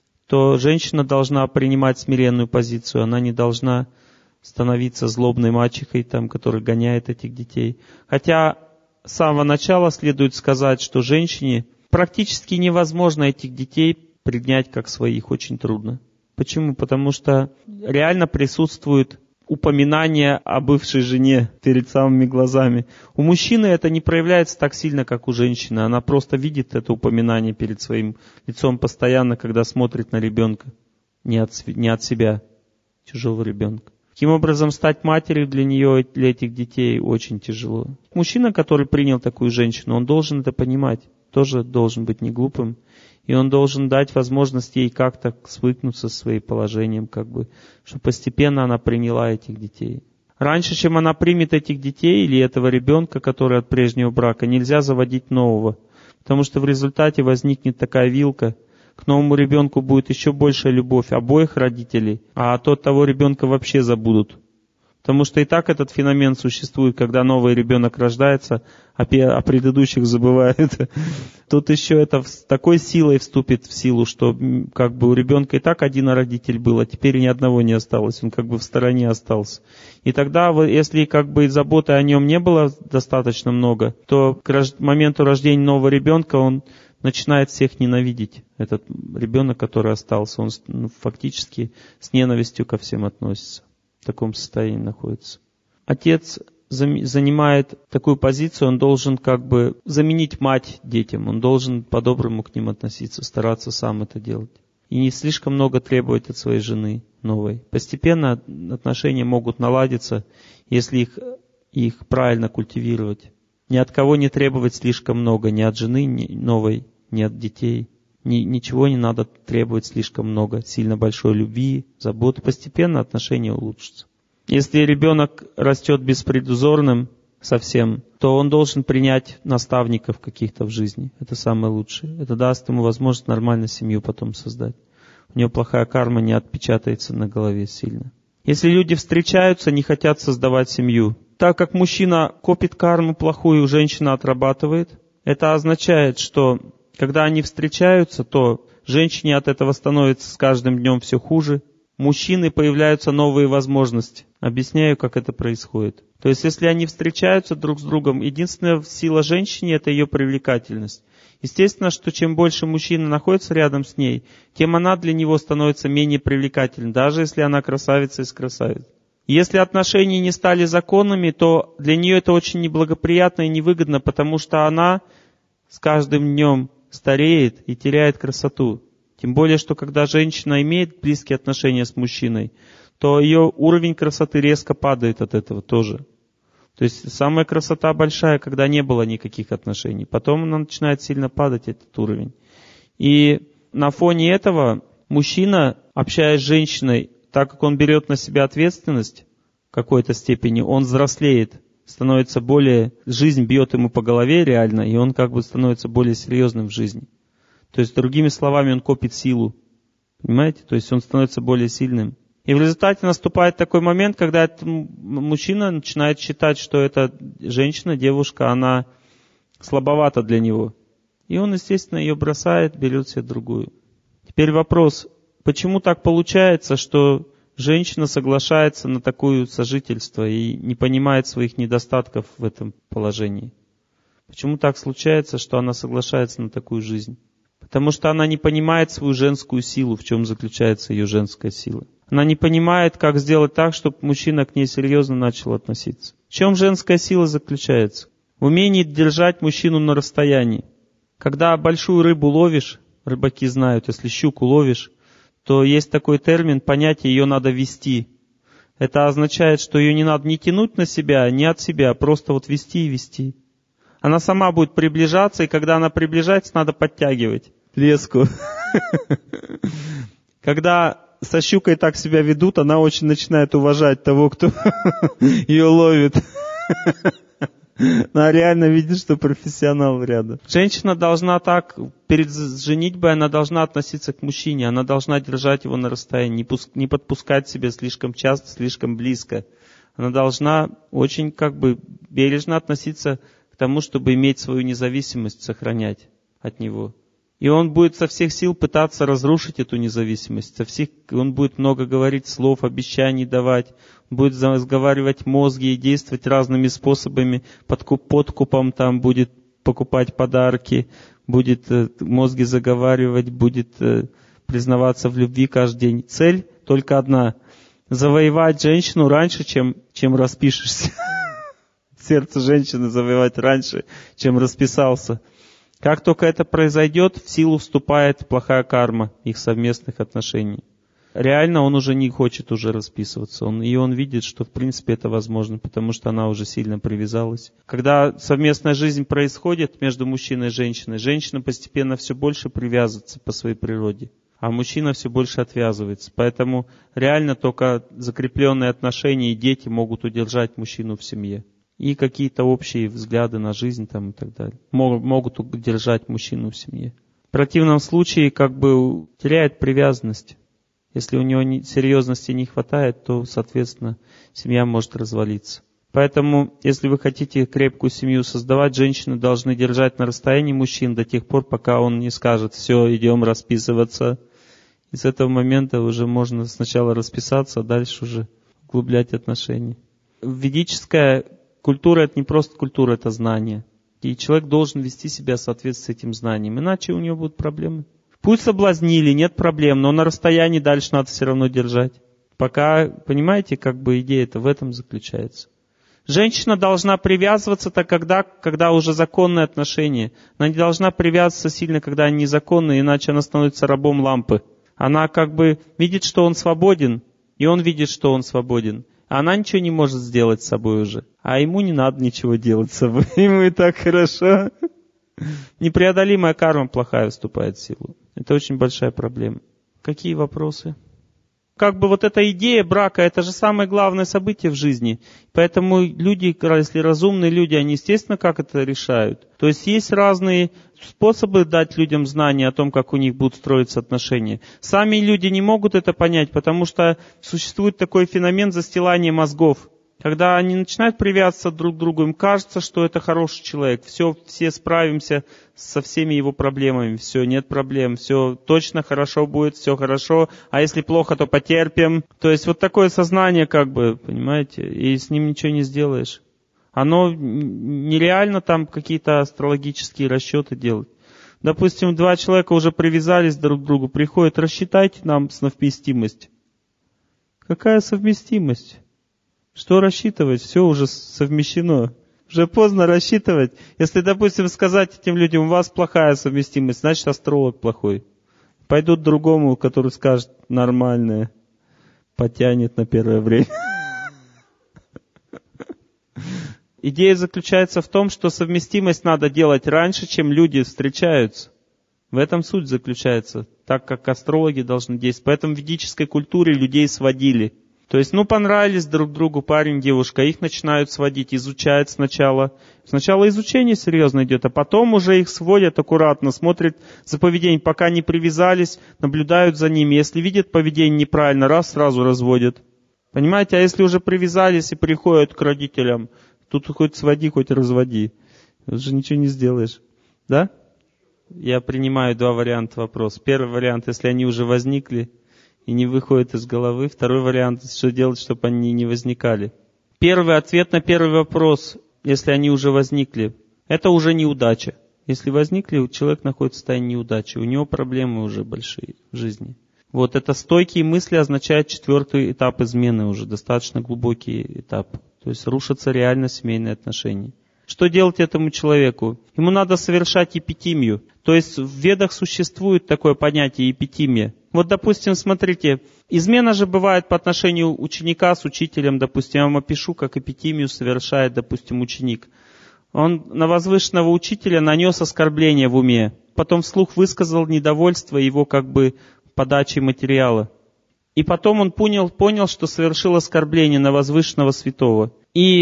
то женщина должна принимать смиренную позицию, она не должна становиться злобной мачехой, там, которая гоняет этих детей. Хотя с самого начала следует сказать, что женщине практически невозможно этих детей принять как своих, очень трудно. Почему? Потому что реально присутствует упоминание о бывшей жене перед самыми глазами. У мужчины это не проявляется так сильно, как у женщины. Она просто видит это упоминание перед своим лицом постоянно, когда смотрит на ребенка, не от, не от себя, чужого ребенка. Таким образом, стать матерью для нее, для этих детей очень тяжело. Мужчина, который принял такую женщину, он должен это понимать, тоже должен быть не глупым. И он должен дать возможность ей как-то свыкнуться со своим положением, как бы, чтобы постепенно она приняла этих детей. Раньше, чем она примет этих детей или этого ребенка, который от прежнего брака, нельзя заводить нового. Потому что в результате возникнет такая вилка, к новому ребенку будет еще большая любовь обоих родителей, а от того ребенка вообще забудут. Потому что и так этот феномен существует, когда новый ребенок рождается, а о предыдущих забывают. Тут еще это с такой силой вступит в силу, что как бы у ребенка и так один родитель был, а теперь ни одного не осталось, он как бы в стороне остался. И тогда, если как бы заботы о нем не было достаточно много, то к моменту рождения нового ребенка он начинает всех ненавидеть. Этот ребенок, который остался, он ну, фактически с ненавистью ко всем относится. В таком состоянии находится. Отец занимает такую позицию, он должен как бы заменить мать детям, он должен по-доброму к ним относиться, стараться сам это делать. И не слишком много требовать от своей жены новой. Постепенно отношения могут наладиться, если их, их правильно культивировать. Ни от кого не требовать слишком много, ни от жены ни новой, ни от детей. Ни, ничего не надо требовать слишком много, сильно большой любви, заботы. Постепенно отношения улучшатся. Если ребенок растет беспредузорным совсем, то он должен принять наставников каких-то в жизни. Это самое лучшее. Это даст ему возможность нормально семью потом создать. У него плохая карма не отпечатается на голове сильно. Если люди встречаются, не хотят создавать семью, так как мужчина копит карму плохую, женщина отрабатывает, это означает, что когда они встречаются, то женщине от этого становится с каждым днем все хуже. Мужчины появляются новые возможности. Объясняю, как это происходит. То есть, если они встречаются друг с другом, единственная сила женщины — это ее привлекательность. Естественно, что чем больше мужчина находится рядом с ней, тем она для него становится менее привлекательной, даже если она красавица из красавиц. Если отношения не стали законными, то для нее это очень неблагоприятно и невыгодно, потому что она с каждым днем стареет и теряет красоту. Тем более, что когда женщина имеет близкие отношения с мужчиной, то ее уровень красоты резко падает от этого тоже. То есть самая красота большая, когда не было никаких отношений. Потом она начинает сильно падать, этот уровень. И на фоне этого мужчина, общаясь с женщиной, так как он берет на себя ответственность в какой-то степени, он взрослеет, становится более... Жизнь бьет ему по голове реально, и он как бы становится более серьезным в жизни. То есть, другими словами, он копит силу. Понимаете? То есть он становится более сильным. И в результате наступает такой момент, когда этот мужчина начинает считать, что эта женщина, девушка, она слабовата для него. И он, естественно, ее бросает, берет себе другую. Теперь вопрос, почему так получается, что женщина соглашается на такое сожительство и не понимает своих недостатков в этом положении? Почему так случается, что она соглашается на такую жизнь? Потому что она не понимает свою женскую силу, в чем заключается ее женская сила. Она не понимает, как сделать так, чтобы мужчина к ней серьезно начал относиться. В чем женская сила заключается? В умении держать мужчину на расстоянии. Когда большую рыбу ловишь, рыбаки знают, если щуку ловишь, то есть такой термин, понятие, ее надо вести. Это означает, что ее не надо ни тянуть на себя, ни от себя, просто вот вести и вести. Она сама будет приближаться, и когда она приближается, надо подтягивать леску. Когда со щукой так себя ведут, она очень начинает уважать того, кто ее ловит. Она реально видит, что профессионал рядом. Женщина должна так, перед женитьбой она должна относиться к мужчине, она должна держать его на расстоянии, не, пуск, не подпускать себя слишком часто, слишком близко. Она должна очень как бы бережно относиться к тому, чтобы иметь свою независимость, сохранять от него. И он будет со всех сил пытаться разрушить эту независимость. Со всех, он будет много говорить слов, обещаний давать. Он будет разговаривать мозги и действовать разными способами. Подкуп, подкупом там будет покупать подарки, будет э, мозги заговаривать, будет э, признаваться в любви каждый день. Цель только одна. Завоевать женщину раньше, чем, чем распишешься. Сердце женщины завоевать раньше, чем расписался. Как только это произойдет, в силу вступает плохая карма их совместных отношений. Реально он уже не хочет уже расписываться. Он, и он видит, что в принципе это возможно, потому что она уже сильно привязалась. Когда совместная жизнь происходит между мужчиной и женщиной, женщина постепенно все больше привязывается по своей природе, а мужчина все больше отвязывается. Поэтому реально только закрепленные отношения и дети могут удержать мужчину в семье. И какие-то общие взгляды на жизнь там и так далее. Могут, могут удержать мужчину в семье. В противном случае как бы теряет привязанность. Если у него не, серьезности не хватает, то, соответственно, семья может развалиться. Поэтому, если вы хотите крепкую семью создавать, женщины должны держать на расстоянии мужчин до тех пор, пока он не скажет: все, идем расписываться. И с этого момента уже можно сначала расписаться, а дальше уже углублять отношения. Ведическая культура — это не просто культура, это знание. И человек должен вести себя в соответствии с этим знанием, иначе у него будут проблемы. Пусть соблазнили, нет проблем, но на расстоянии дальше надо все равно держать. Пока, понимаете, как бы идея-то в этом заключается. Женщина должна привязываться так, когда, когда уже законные отношения. Она не должна привязываться сильно, когда они незаконные, иначе она становится рабом лампы. Она как бы видит, что он свободен, и он видит, что он свободен. Она ничего не может сделать с собой уже. А ему не надо ничего делать с собой. Ему и так хорошо. Непреодолимая карма плохая вступает в силу. Это очень большая проблема. Какие вопросы? Как бы вот эта идея брака, это же самое главное событие в жизни. Поэтому люди, если разумные люди, они, естественно, как это решают. То есть есть разные способы дать людям знания о том, как у них будут строиться отношения. Сами люди не могут это понять, потому что существует такой феномен застилания мозгов. Когда они начинают привязываться друг к другу, им кажется, что это хороший человек. Все, все справимся со всеми его проблемами. Все, нет проблем. Все точно хорошо будет, все хорошо. А если плохо, то потерпим. То есть вот такое сознание, как бы, понимаете, и с ним ничего не сделаешь. Оно нереально там какие-то астрологические расчеты делать. Допустим, два человека уже привязались друг к другу, приходят: рассчитайте нам совместимость. Какая совместимость? Что рассчитывать? Все уже совмещено. Уже поздно рассчитывать. Если, допустим, сказать этим людям: у вас плохая совместимость, значит астролог плохой. Пойдут к другому, который скажет: нормальная, потянет на первое время. Идея заключается в том, что совместимость надо делать раньше, чем люди встречаются. В этом суть заключается, так как астрологи должны действовать. Поэтому в ведической культуре людей сводили. То есть, ну, понравились друг другу парень, девушка, их начинают сводить, изучают сначала. Сначала изучение серьезно идет, а потом уже их сводят аккуратно, смотрят за поведением, пока не привязались, наблюдают за ними. Если видят поведение неправильно, раз, сразу разводят. Понимаете, а если уже привязались и приходят к родителям, тут хоть своди, хоть разводи. Уже ничего не сделаешь. Да? Я принимаю два варианта вопроса. Первый вариант, если они уже возникли и не выходят из головы. Второй вариант, что делать, чтобы они не возникали. Первый ответ на первый вопрос, если они уже возникли, это уже неудача. Если возникли, человек находится в состоянии неудачи. У него проблемы уже большие в жизни. Вот это стойкие мысли означает четвертый этап измены уже, достаточно глубокий этап. То есть рушатся реально семейные отношения. Что делать этому человеку? Ему надо совершать эпитимию. То есть в ведах существует такое понятие эпитимия. Вот, допустим, смотрите, измена же бывает по отношению ученика с учителем, допустим, я вам опишу, как эпитимию совершает, допустим, ученик. Он на возвышенного учителя нанес оскорбление в уме, потом вслух высказал недовольство его как бы подачей материала. И потом он понял, понял, что совершил оскорбление на возвышенного святого. И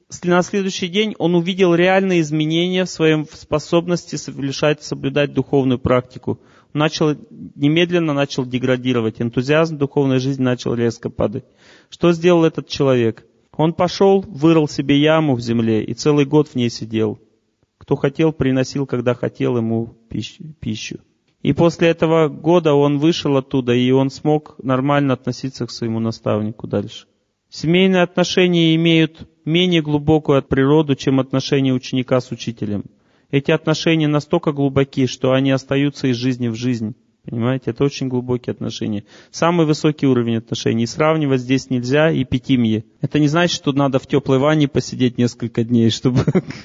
на следующий день он увидел реальные изменения в своей способности совершать, соблюдать духовную практику. Он начал, немедленно начал деградировать. Энтузиазм духовной жизни начал резко падать. Что сделал этот человек? Он пошел, вырыл себе яму в земле и целый год в ней сидел. Кто хотел, приносил, когда хотел, ему пищу. И после этого года он вышел оттуда, и он смог нормально относиться к своему наставнику дальше. Семейные отношения имеют менее глубокую природу, чем отношения ученика с учителем. Эти отношения настолько глубоки, что они остаются из жизни в жизнь. Понимаете, это очень глубокие отношения. Самый высокий уровень отношений. И сравнивать здесь нельзя, и питимье. Это не значит, что надо в теплой ванне посидеть несколько дней, чтобы...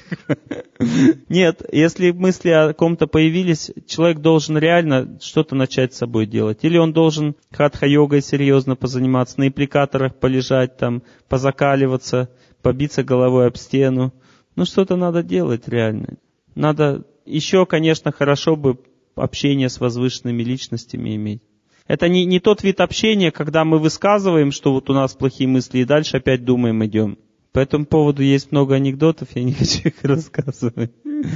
Нет, если мысли о ком-то появились, человек должен реально что-то начать с собой делать. Или он должен хатха-йогой серьезно позаниматься, на аппликаторах полежать, там, позакаливаться, побиться головой об стену. Ну, что-то надо делать реально. Надо... Еще, конечно, хорошо бы общение с возвышенными личностями иметь. Это не, не тот вид общения, когда мы высказываем, что вот у нас плохие мысли, и дальше опять думаем, идем. По этому поводу есть много анекдотов, я не хочу их рассказывать.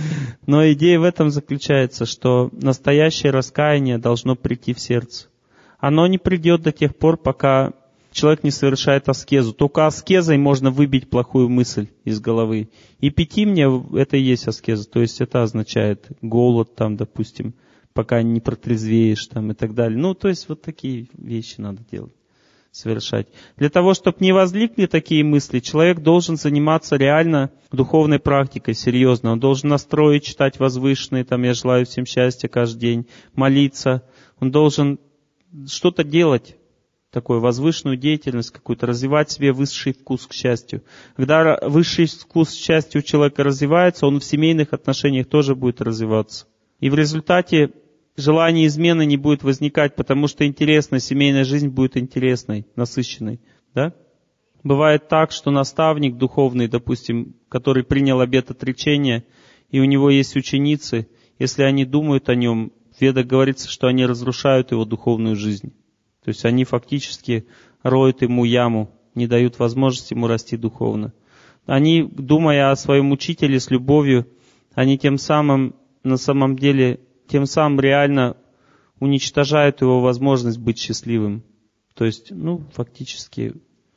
Но идея в этом заключается, что настоящее раскаяние должно прийти в сердце. Оно не придет до тех пор, пока человек не совершает аскезу. Только аскезой можно выбить плохую мысль из головы. И питимье — это и есть аскеза. То есть это означает голод, там, допустим, пока не протрезвеешь там, и так далее. Ну, то есть вот такие вещи надо делать, совершать. Для того, чтобы не возникли такие мысли, человек должен заниматься реально духовной практикой, серьезно. Он должен настроить, читать возвышенные, там, я желаю всем счастья каждый день, молиться. Он должен что-то делать, такую возвышенную деятельность какую-то, развивать в себе высший вкус к счастью. Когда высший вкус к счастью у человека развивается, он в семейных отношениях тоже будет развиваться. И в результате желание измены не будет возникать, потому что интересная семейная жизнь будет интересной, насыщенной. Да? Бывает так, что наставник духовный, допустим, который принял обет отречения, и у него есть ученицы, если они думают о нем, в Ведах говорится, что они разрушают его духовную жизнь. То есть они фактически роют ему яму, не дают возможности ему расти духовно. Они, думая о своем учителе с любовью, они тем самым, на самом деле, тем самым реально уничтожают его возможность быть счастливым. То есть, ну, фактически,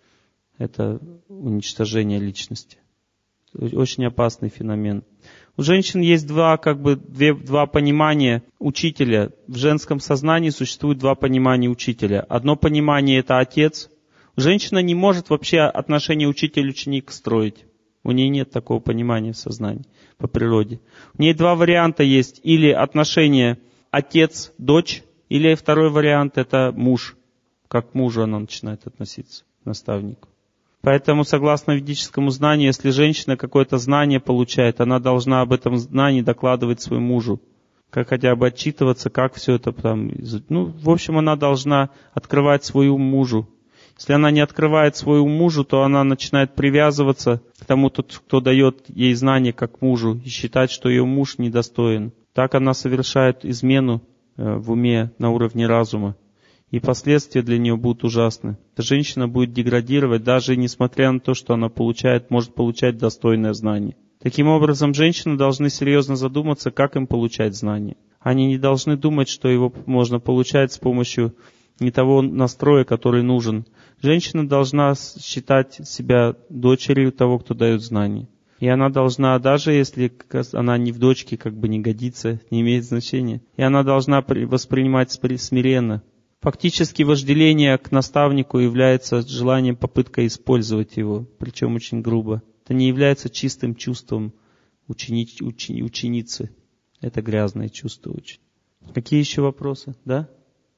это уничтожение личности. Очень опасный феномен. У женщин есть два, как бы, две, два понимания учителя. В женском сознании существует два понимания учителя. Одно понимание — это отец. Женщина не может вообще отношения учитель-ученик строить. У нее нет такого понимания в сознании по природе. У нее два варианта есть. Или отношения отец-дочь, или второй вариант — это муж. Как к мужу она начинает относиться, к наставнику. Поэтому, согласно ведическому знанию, если женщина какое-то знание получает, она должна об этом знании докладывать своему мужу. Как хотя бы отчитываться, как все это там... Ну, в общем, она должна открывать свой ум мужу. Если она не открывает свой ум мужу, то она начинает привязываться к тому, кто дает ей знания как мужу, и считать, что ее муж недостоин. Так она совершает измену в уме на уровне разума. И последствия для нее будут ужасны. Эта женщина будет деградировать, даже несмотря на то, что она получает, может получать достойное знание. Таким образом, женщины должны серьезно задуматься, как им получать знания. Они не должны думать, что его можно получать с помощью не того настроя, который нужен. Женщина должна считать себя дочерью того, кто дает знания. И она должна, даже если она не в дочке, как бы не годится, не имеет значения, и она должна воспринимать смиренно. Фактически вожделение к наставнику является желанием, попыткой использовать его, причем очень грубо. Это не является чистым чувством учени, учени, ученицы. Это грязное чувство очень. Какие еще вопросы? Да?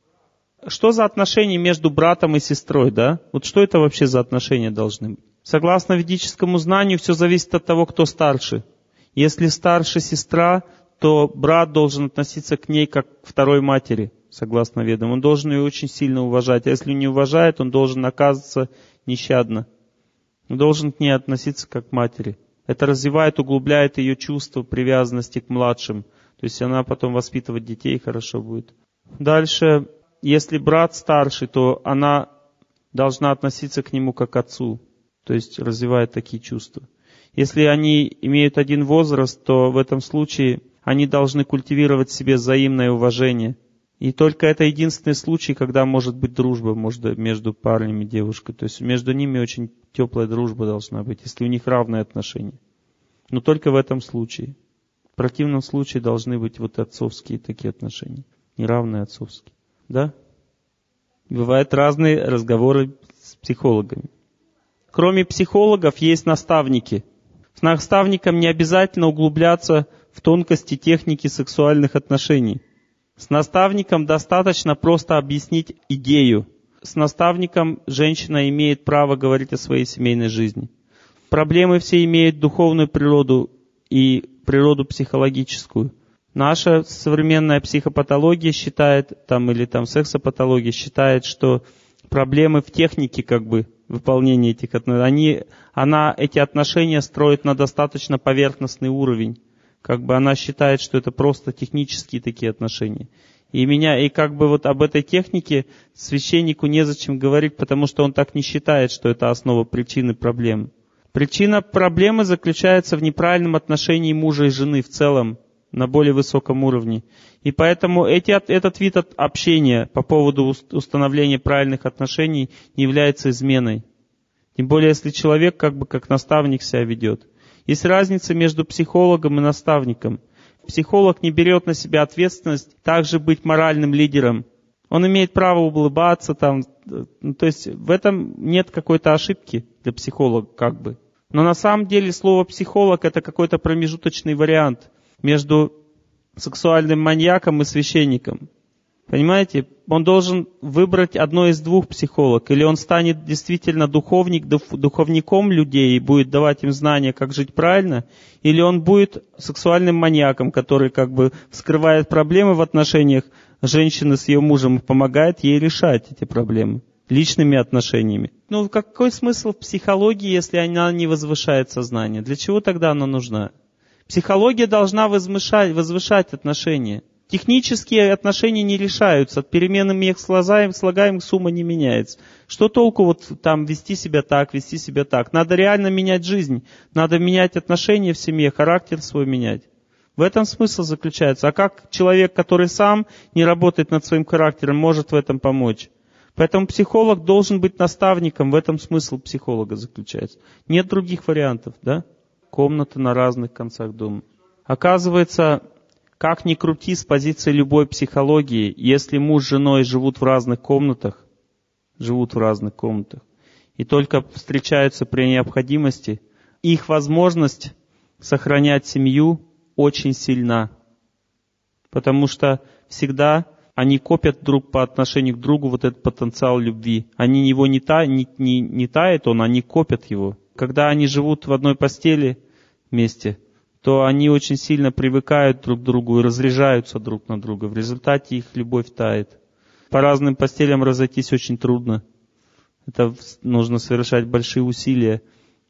Что за отношения между братом и сестрой? Да? Вот что это вообще за отношения должны быть? Согласно ведическому знанию, все зависит от того, кто старше. Если старше сестра, то брат должен относиться к ней как к второй матери. Согласно ведам. Он должен ее очень сильно уважать. А если не уважает, он должен наказываться нещадно. Он должен к ней относиться как к матери. Это развивает, углубляет ее чувство привязанности к младшим. То есть она потом воспитывать детей хорошо будет. Дальше, если брат старший, то она должна относиться к нему как к отцу. То есть развивает такие чувства. Если они имеют один возраст, то в этом случае они должны культивировать в себе взаимное уважение. И только это единственный случай, когда может быть дружба между парнем и девушкой. То есть между ними очень теплая дружба должна быть, если у них равные отношения. Но только в этом случае. В противном случае должны быть вот отцовские такие отношения. Неравные отцовские. Да? Бывают разные разговоры с психологами. Кроме психологов есть наставники. С наставником не обязательно углубляться в тонкости техники сексуальных отношений. С наставником достаточно просто объяснить идею. С наставником женщина имеет право говорить о своей семейной жизни. Проблемы все имеют духовную природу и природу психологическую. Наша современная психопатология считает, там, или там сексопатология считает, что проблемы в технике как бы выполнения этих отношений, они, она эти отношения строит на достаточно поверхностный уровень. Как бы она считает, что это просто технические такие отношения. И меня, и как бы вот об этой технике священнику незачем говорить, потому что он так не считает, что это основа причины проблем. Причина проблемы заключается в неправильном отношении мужа и жены в целом, на более высоком уровне. И поэтому эти, этот вид общения по поводу установления правильных отношений не является изменой. Тем более, если человек как бы как наставник себя ведет. Есть разница между психологом и наставником. Психолог не берет на себя ответственность также быть моральным лидером. Он имеет право улыбаться, там, то есть в этом нет какой-то ошибки для психолога как бы. Но на самом деле слово «психолог» — это какой-то промежуточный вариант между сексуальным маньяком и священником. Понимаете? Он должен выбрать одно из двух психолог. Или он станет действительно духовник, духовником людей и будет давать им знания, как жить правильно, или он будет сексуальным маньяком, который как бы вскрывает проблемы в отношениях женщины с ее мужем и помогает ей решать эти проблемы личными отношениями. Ну, какой смысл в психологии, если она не возвышает сознание? Для чего тогда она нужна? Психология должна возвышать, возвышать отношения. Технические отношения не решаются, от переменами их слагаем, слагаем сумма не меняется. Что толку вот там вести себя так, вести себя так? Надо реально менять жизнь, надо менять отношения в семье, характер свой менять. В этом смысл заключается. А как человек, который сам не работает над своим характером, может в этом помочь? Поэтому психолог должен быть наставником, в этом смысл психолога заключается. Нет других вариантов, да? Комната на разных концах дома. Оказывается, как ни крути с позиции любой психологии, если муж с женой живут в разных комнатах, живут в разных комнатах, и только встречаются при необходимости, их возможность сохранять семью очень сильна. Потому что всегда они копят друг по отношению к другу вот этот потенциал любви. Они его не, та, не, не, не тает он, они копят его. Когда они живут в одной постели вместе, то они очень сильно привыкают друг к другу и разряжаются друг на друга. В результате их любовь тает. По разным постелям разойтись очень трудно. Это нужно совершать большие усилия.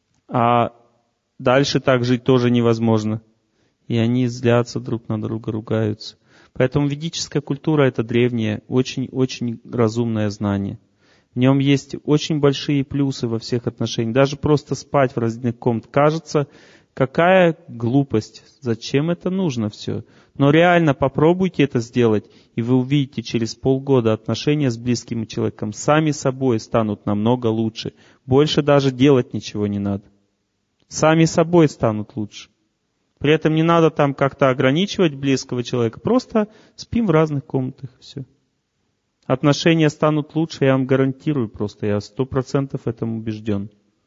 А дальше так жить тоже невозможно. И они злятся друг на друга, ругаются. Поэтому ведическая культура — это древнее, очень-очень разумное знание. В нем есть очень большие плюсы во всех отношениях. Даже просто спать в разных комнатах. Кажется, какая глупость, зачем это нужно все? Но реально попробуйте это сделать, и вы увидите, через полгода отношения с близким человеком сами собой станут намного лучше. Больше даже делать ничего не надо. Сами собой станут лучше. При этом не надо там как-то ограничивать близкого человека. Просто спим в разных комнатах. Все. Отношения станут лучше, я вам гарантирую просто. Я сто процентов в этом убежден.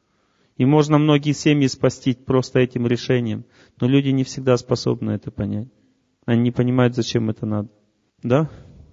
И можно многие семьи спасти просто этим решением. Но люди не всегда способны это понять. Они не понимают, зачем это надо. Да?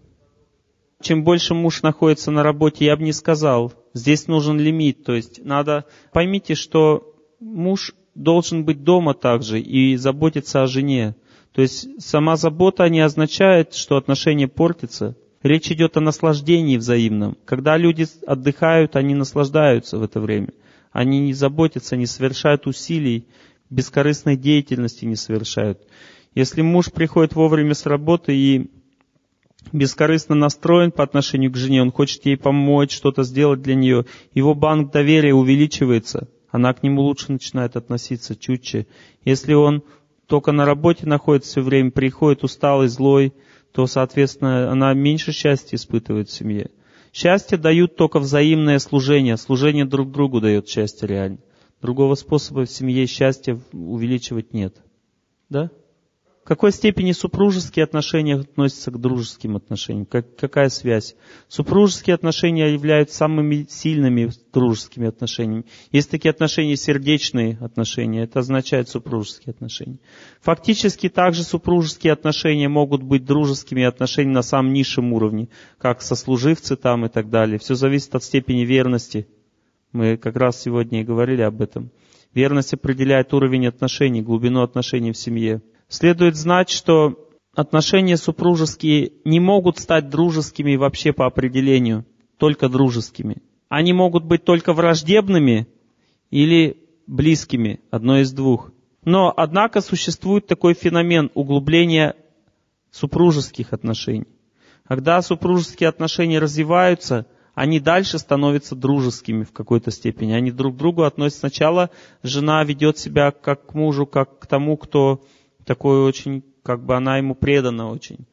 Чем больше муж находится на работе, я бы не сказал. Здесь нужен лимит. То есть надо... Поймите, что муж должен быть дома также и заботиться о жене. То есть сама забота не означает, что отношения портятся. Речь идет о наслаждении взаимном. Когда люди отдыхают, они наслаждаются в это время. Они не заботятся, не совершают усилий, бескорыстной деятельности не совершают. Если муж приходит вовремя с работы и бескорыстно настроен по отношению к жене, он хочет ей помочь, что-то сделать для нее, его банк доверия увеличивается. она к нему лучше начинает относиться, чутче. Если он только на работе находится все время, приходит усталый, злой, то, соответственно, она меньше счастья испытывает в семье. Счастье дают только взаимное служение. Служение друг другу дает счастье реально. Другого способа в семье счастья увеличивать нет. Да? В какой степени супружеские отношения относятся к дружеским отношениям? Как, какая связь? Супружеские отношения являются самыми сильными дружескими отношениями. Есть такие отношения, сердечные отношения, это означает супружеские отношения. Фактически также супружеские отношения могут быть дружескими отношениями на самом низшем уровне, как сослуживцы там и так далее. Все зависит от степени верности. Мы как раз сегодня и говорили об этом. Верность определяет уровень отношений, глубину отношений в семье. Следует знать, что отношения супружеские не могут стать дружескими вообще по определению, только дружескими. Они могут быть только враждебными или близкими, одно из двух. Но, однако, существует такой феномен углубления супружеских отношений. Когда супружеские отношения развиваются, они дальше становятся дружескими в какой-то степени. Они друг к другу относятся. Сначала жена ведет себя как к мужу, как к тому, кто такой очень, как бы она ему предана очень.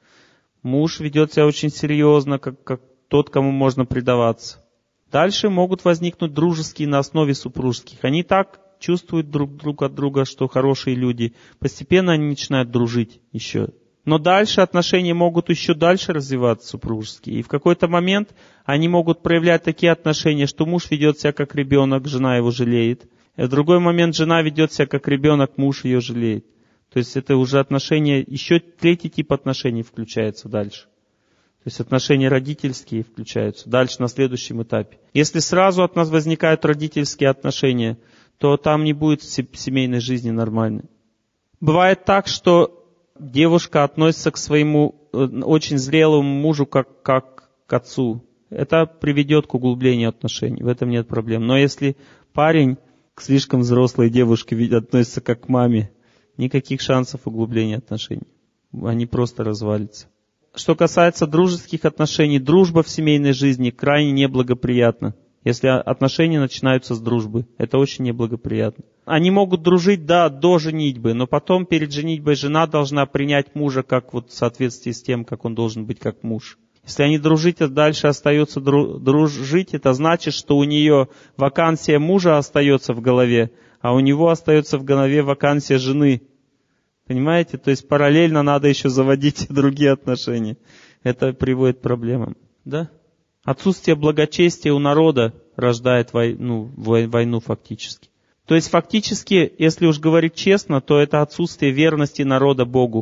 Муж ведет себя очень серьезно, как, как тот, кому можно предаваться. Дальше могут возникнуть дружеские на основе супружеских. Они так чувствуют друг друг от друга, что хорошие люди. Постепенно они начинают дружить еще. Но дальше отношения могут еще дальше развиваться супружеские. И в какой-то момент они могут проявлять такие отношения, что муж ведет себя как ребенок, жена его жалеет. И в другой момент жена ведет себя как ребенок, муж ее жалеет. То есть это уже отношения, еще третий тип отношений включается дальше. То есть отношения родительские включаются дальше на следующем этапе. Если сразу от нас возникают родительские отношения, то там не будет семейной жизни нормальной. Бывает так, что девушка относится к своему очень зрелому мужу как, как к отцу. Это приведет к углублению отношений, в этом нет проблем. Но если парень к слишком взрослой девушке относится как к маме, никаких шансов углубления отношений. Они просто развалятся. Что касается дружеских отношений, дружба в семейной жизни крайне неблагоприятна. Если отношения начинаются с дружбы, это очень неблагоприятно. Они могут дружить, да, до женитьбы, но потом перед женитьбой жена должна принять мужа как вот в соответствии с тем, как он должен быть как муж. Если они дружить, а дальше остаются дружить, это значит, что у нее вакансия мужа остается в голове, а у него остается в голове вакансия жены. Понимаете? То есть параллельно надо еще заводить другие отношения. Это приводит к проблемам. Да? Отсутствие благочестия у народа рождает войну, войну фактически. То есть фактически, если уж говорить честно, то это отсутствие верности народа Богу.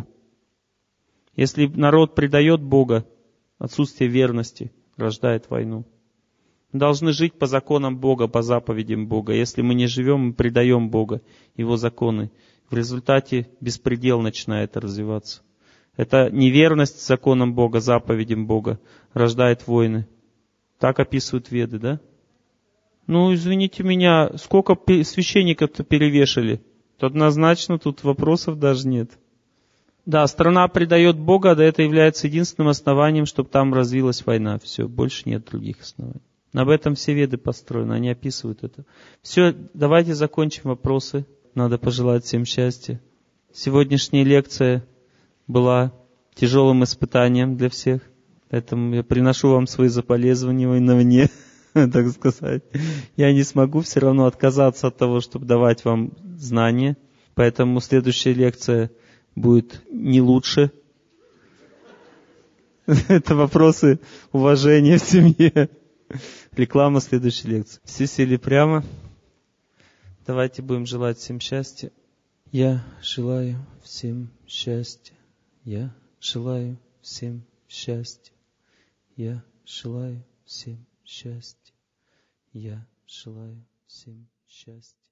Если народ предает Бога, отсутствие верности рождает войну. Мы должны жить по законам Бога, по заповедям Бога. Если мы не живем, мы предаем Бога, Его законы. В результате беспредел начинает развиваться. Это неверность законам Бога, заповедям Бога рождает войны. Так описывают Веды, да? Ну, извините меня, сколько священников-то перевешали? То однозначно тут вопросов даже нет. Да, страна предает Бога, да это является единственным основанием, чтобы там развилась война. Все, больше нет других оснований. Об этом все Веды построены, они описывают это. Все, давайте закончим вопросы. Надо пожелать всем счастья. Сегодняшняя лекция была тяжелым испытанием для всех. Поэтому я приношу вам свои соболезнования, так сказать. Я не смогу все равно отказаться от того, чтобы давать вам знания. Поэтому следующая лекция будет не лучше. Это вопросы уважения в семье. Реклама следующей лекции. Все сели прямо. Давайте будем желать всем счастья. Я желаю всем счастья. Я желаю всем счастья. Я желаю всем счастья. Я желаю всем счастья.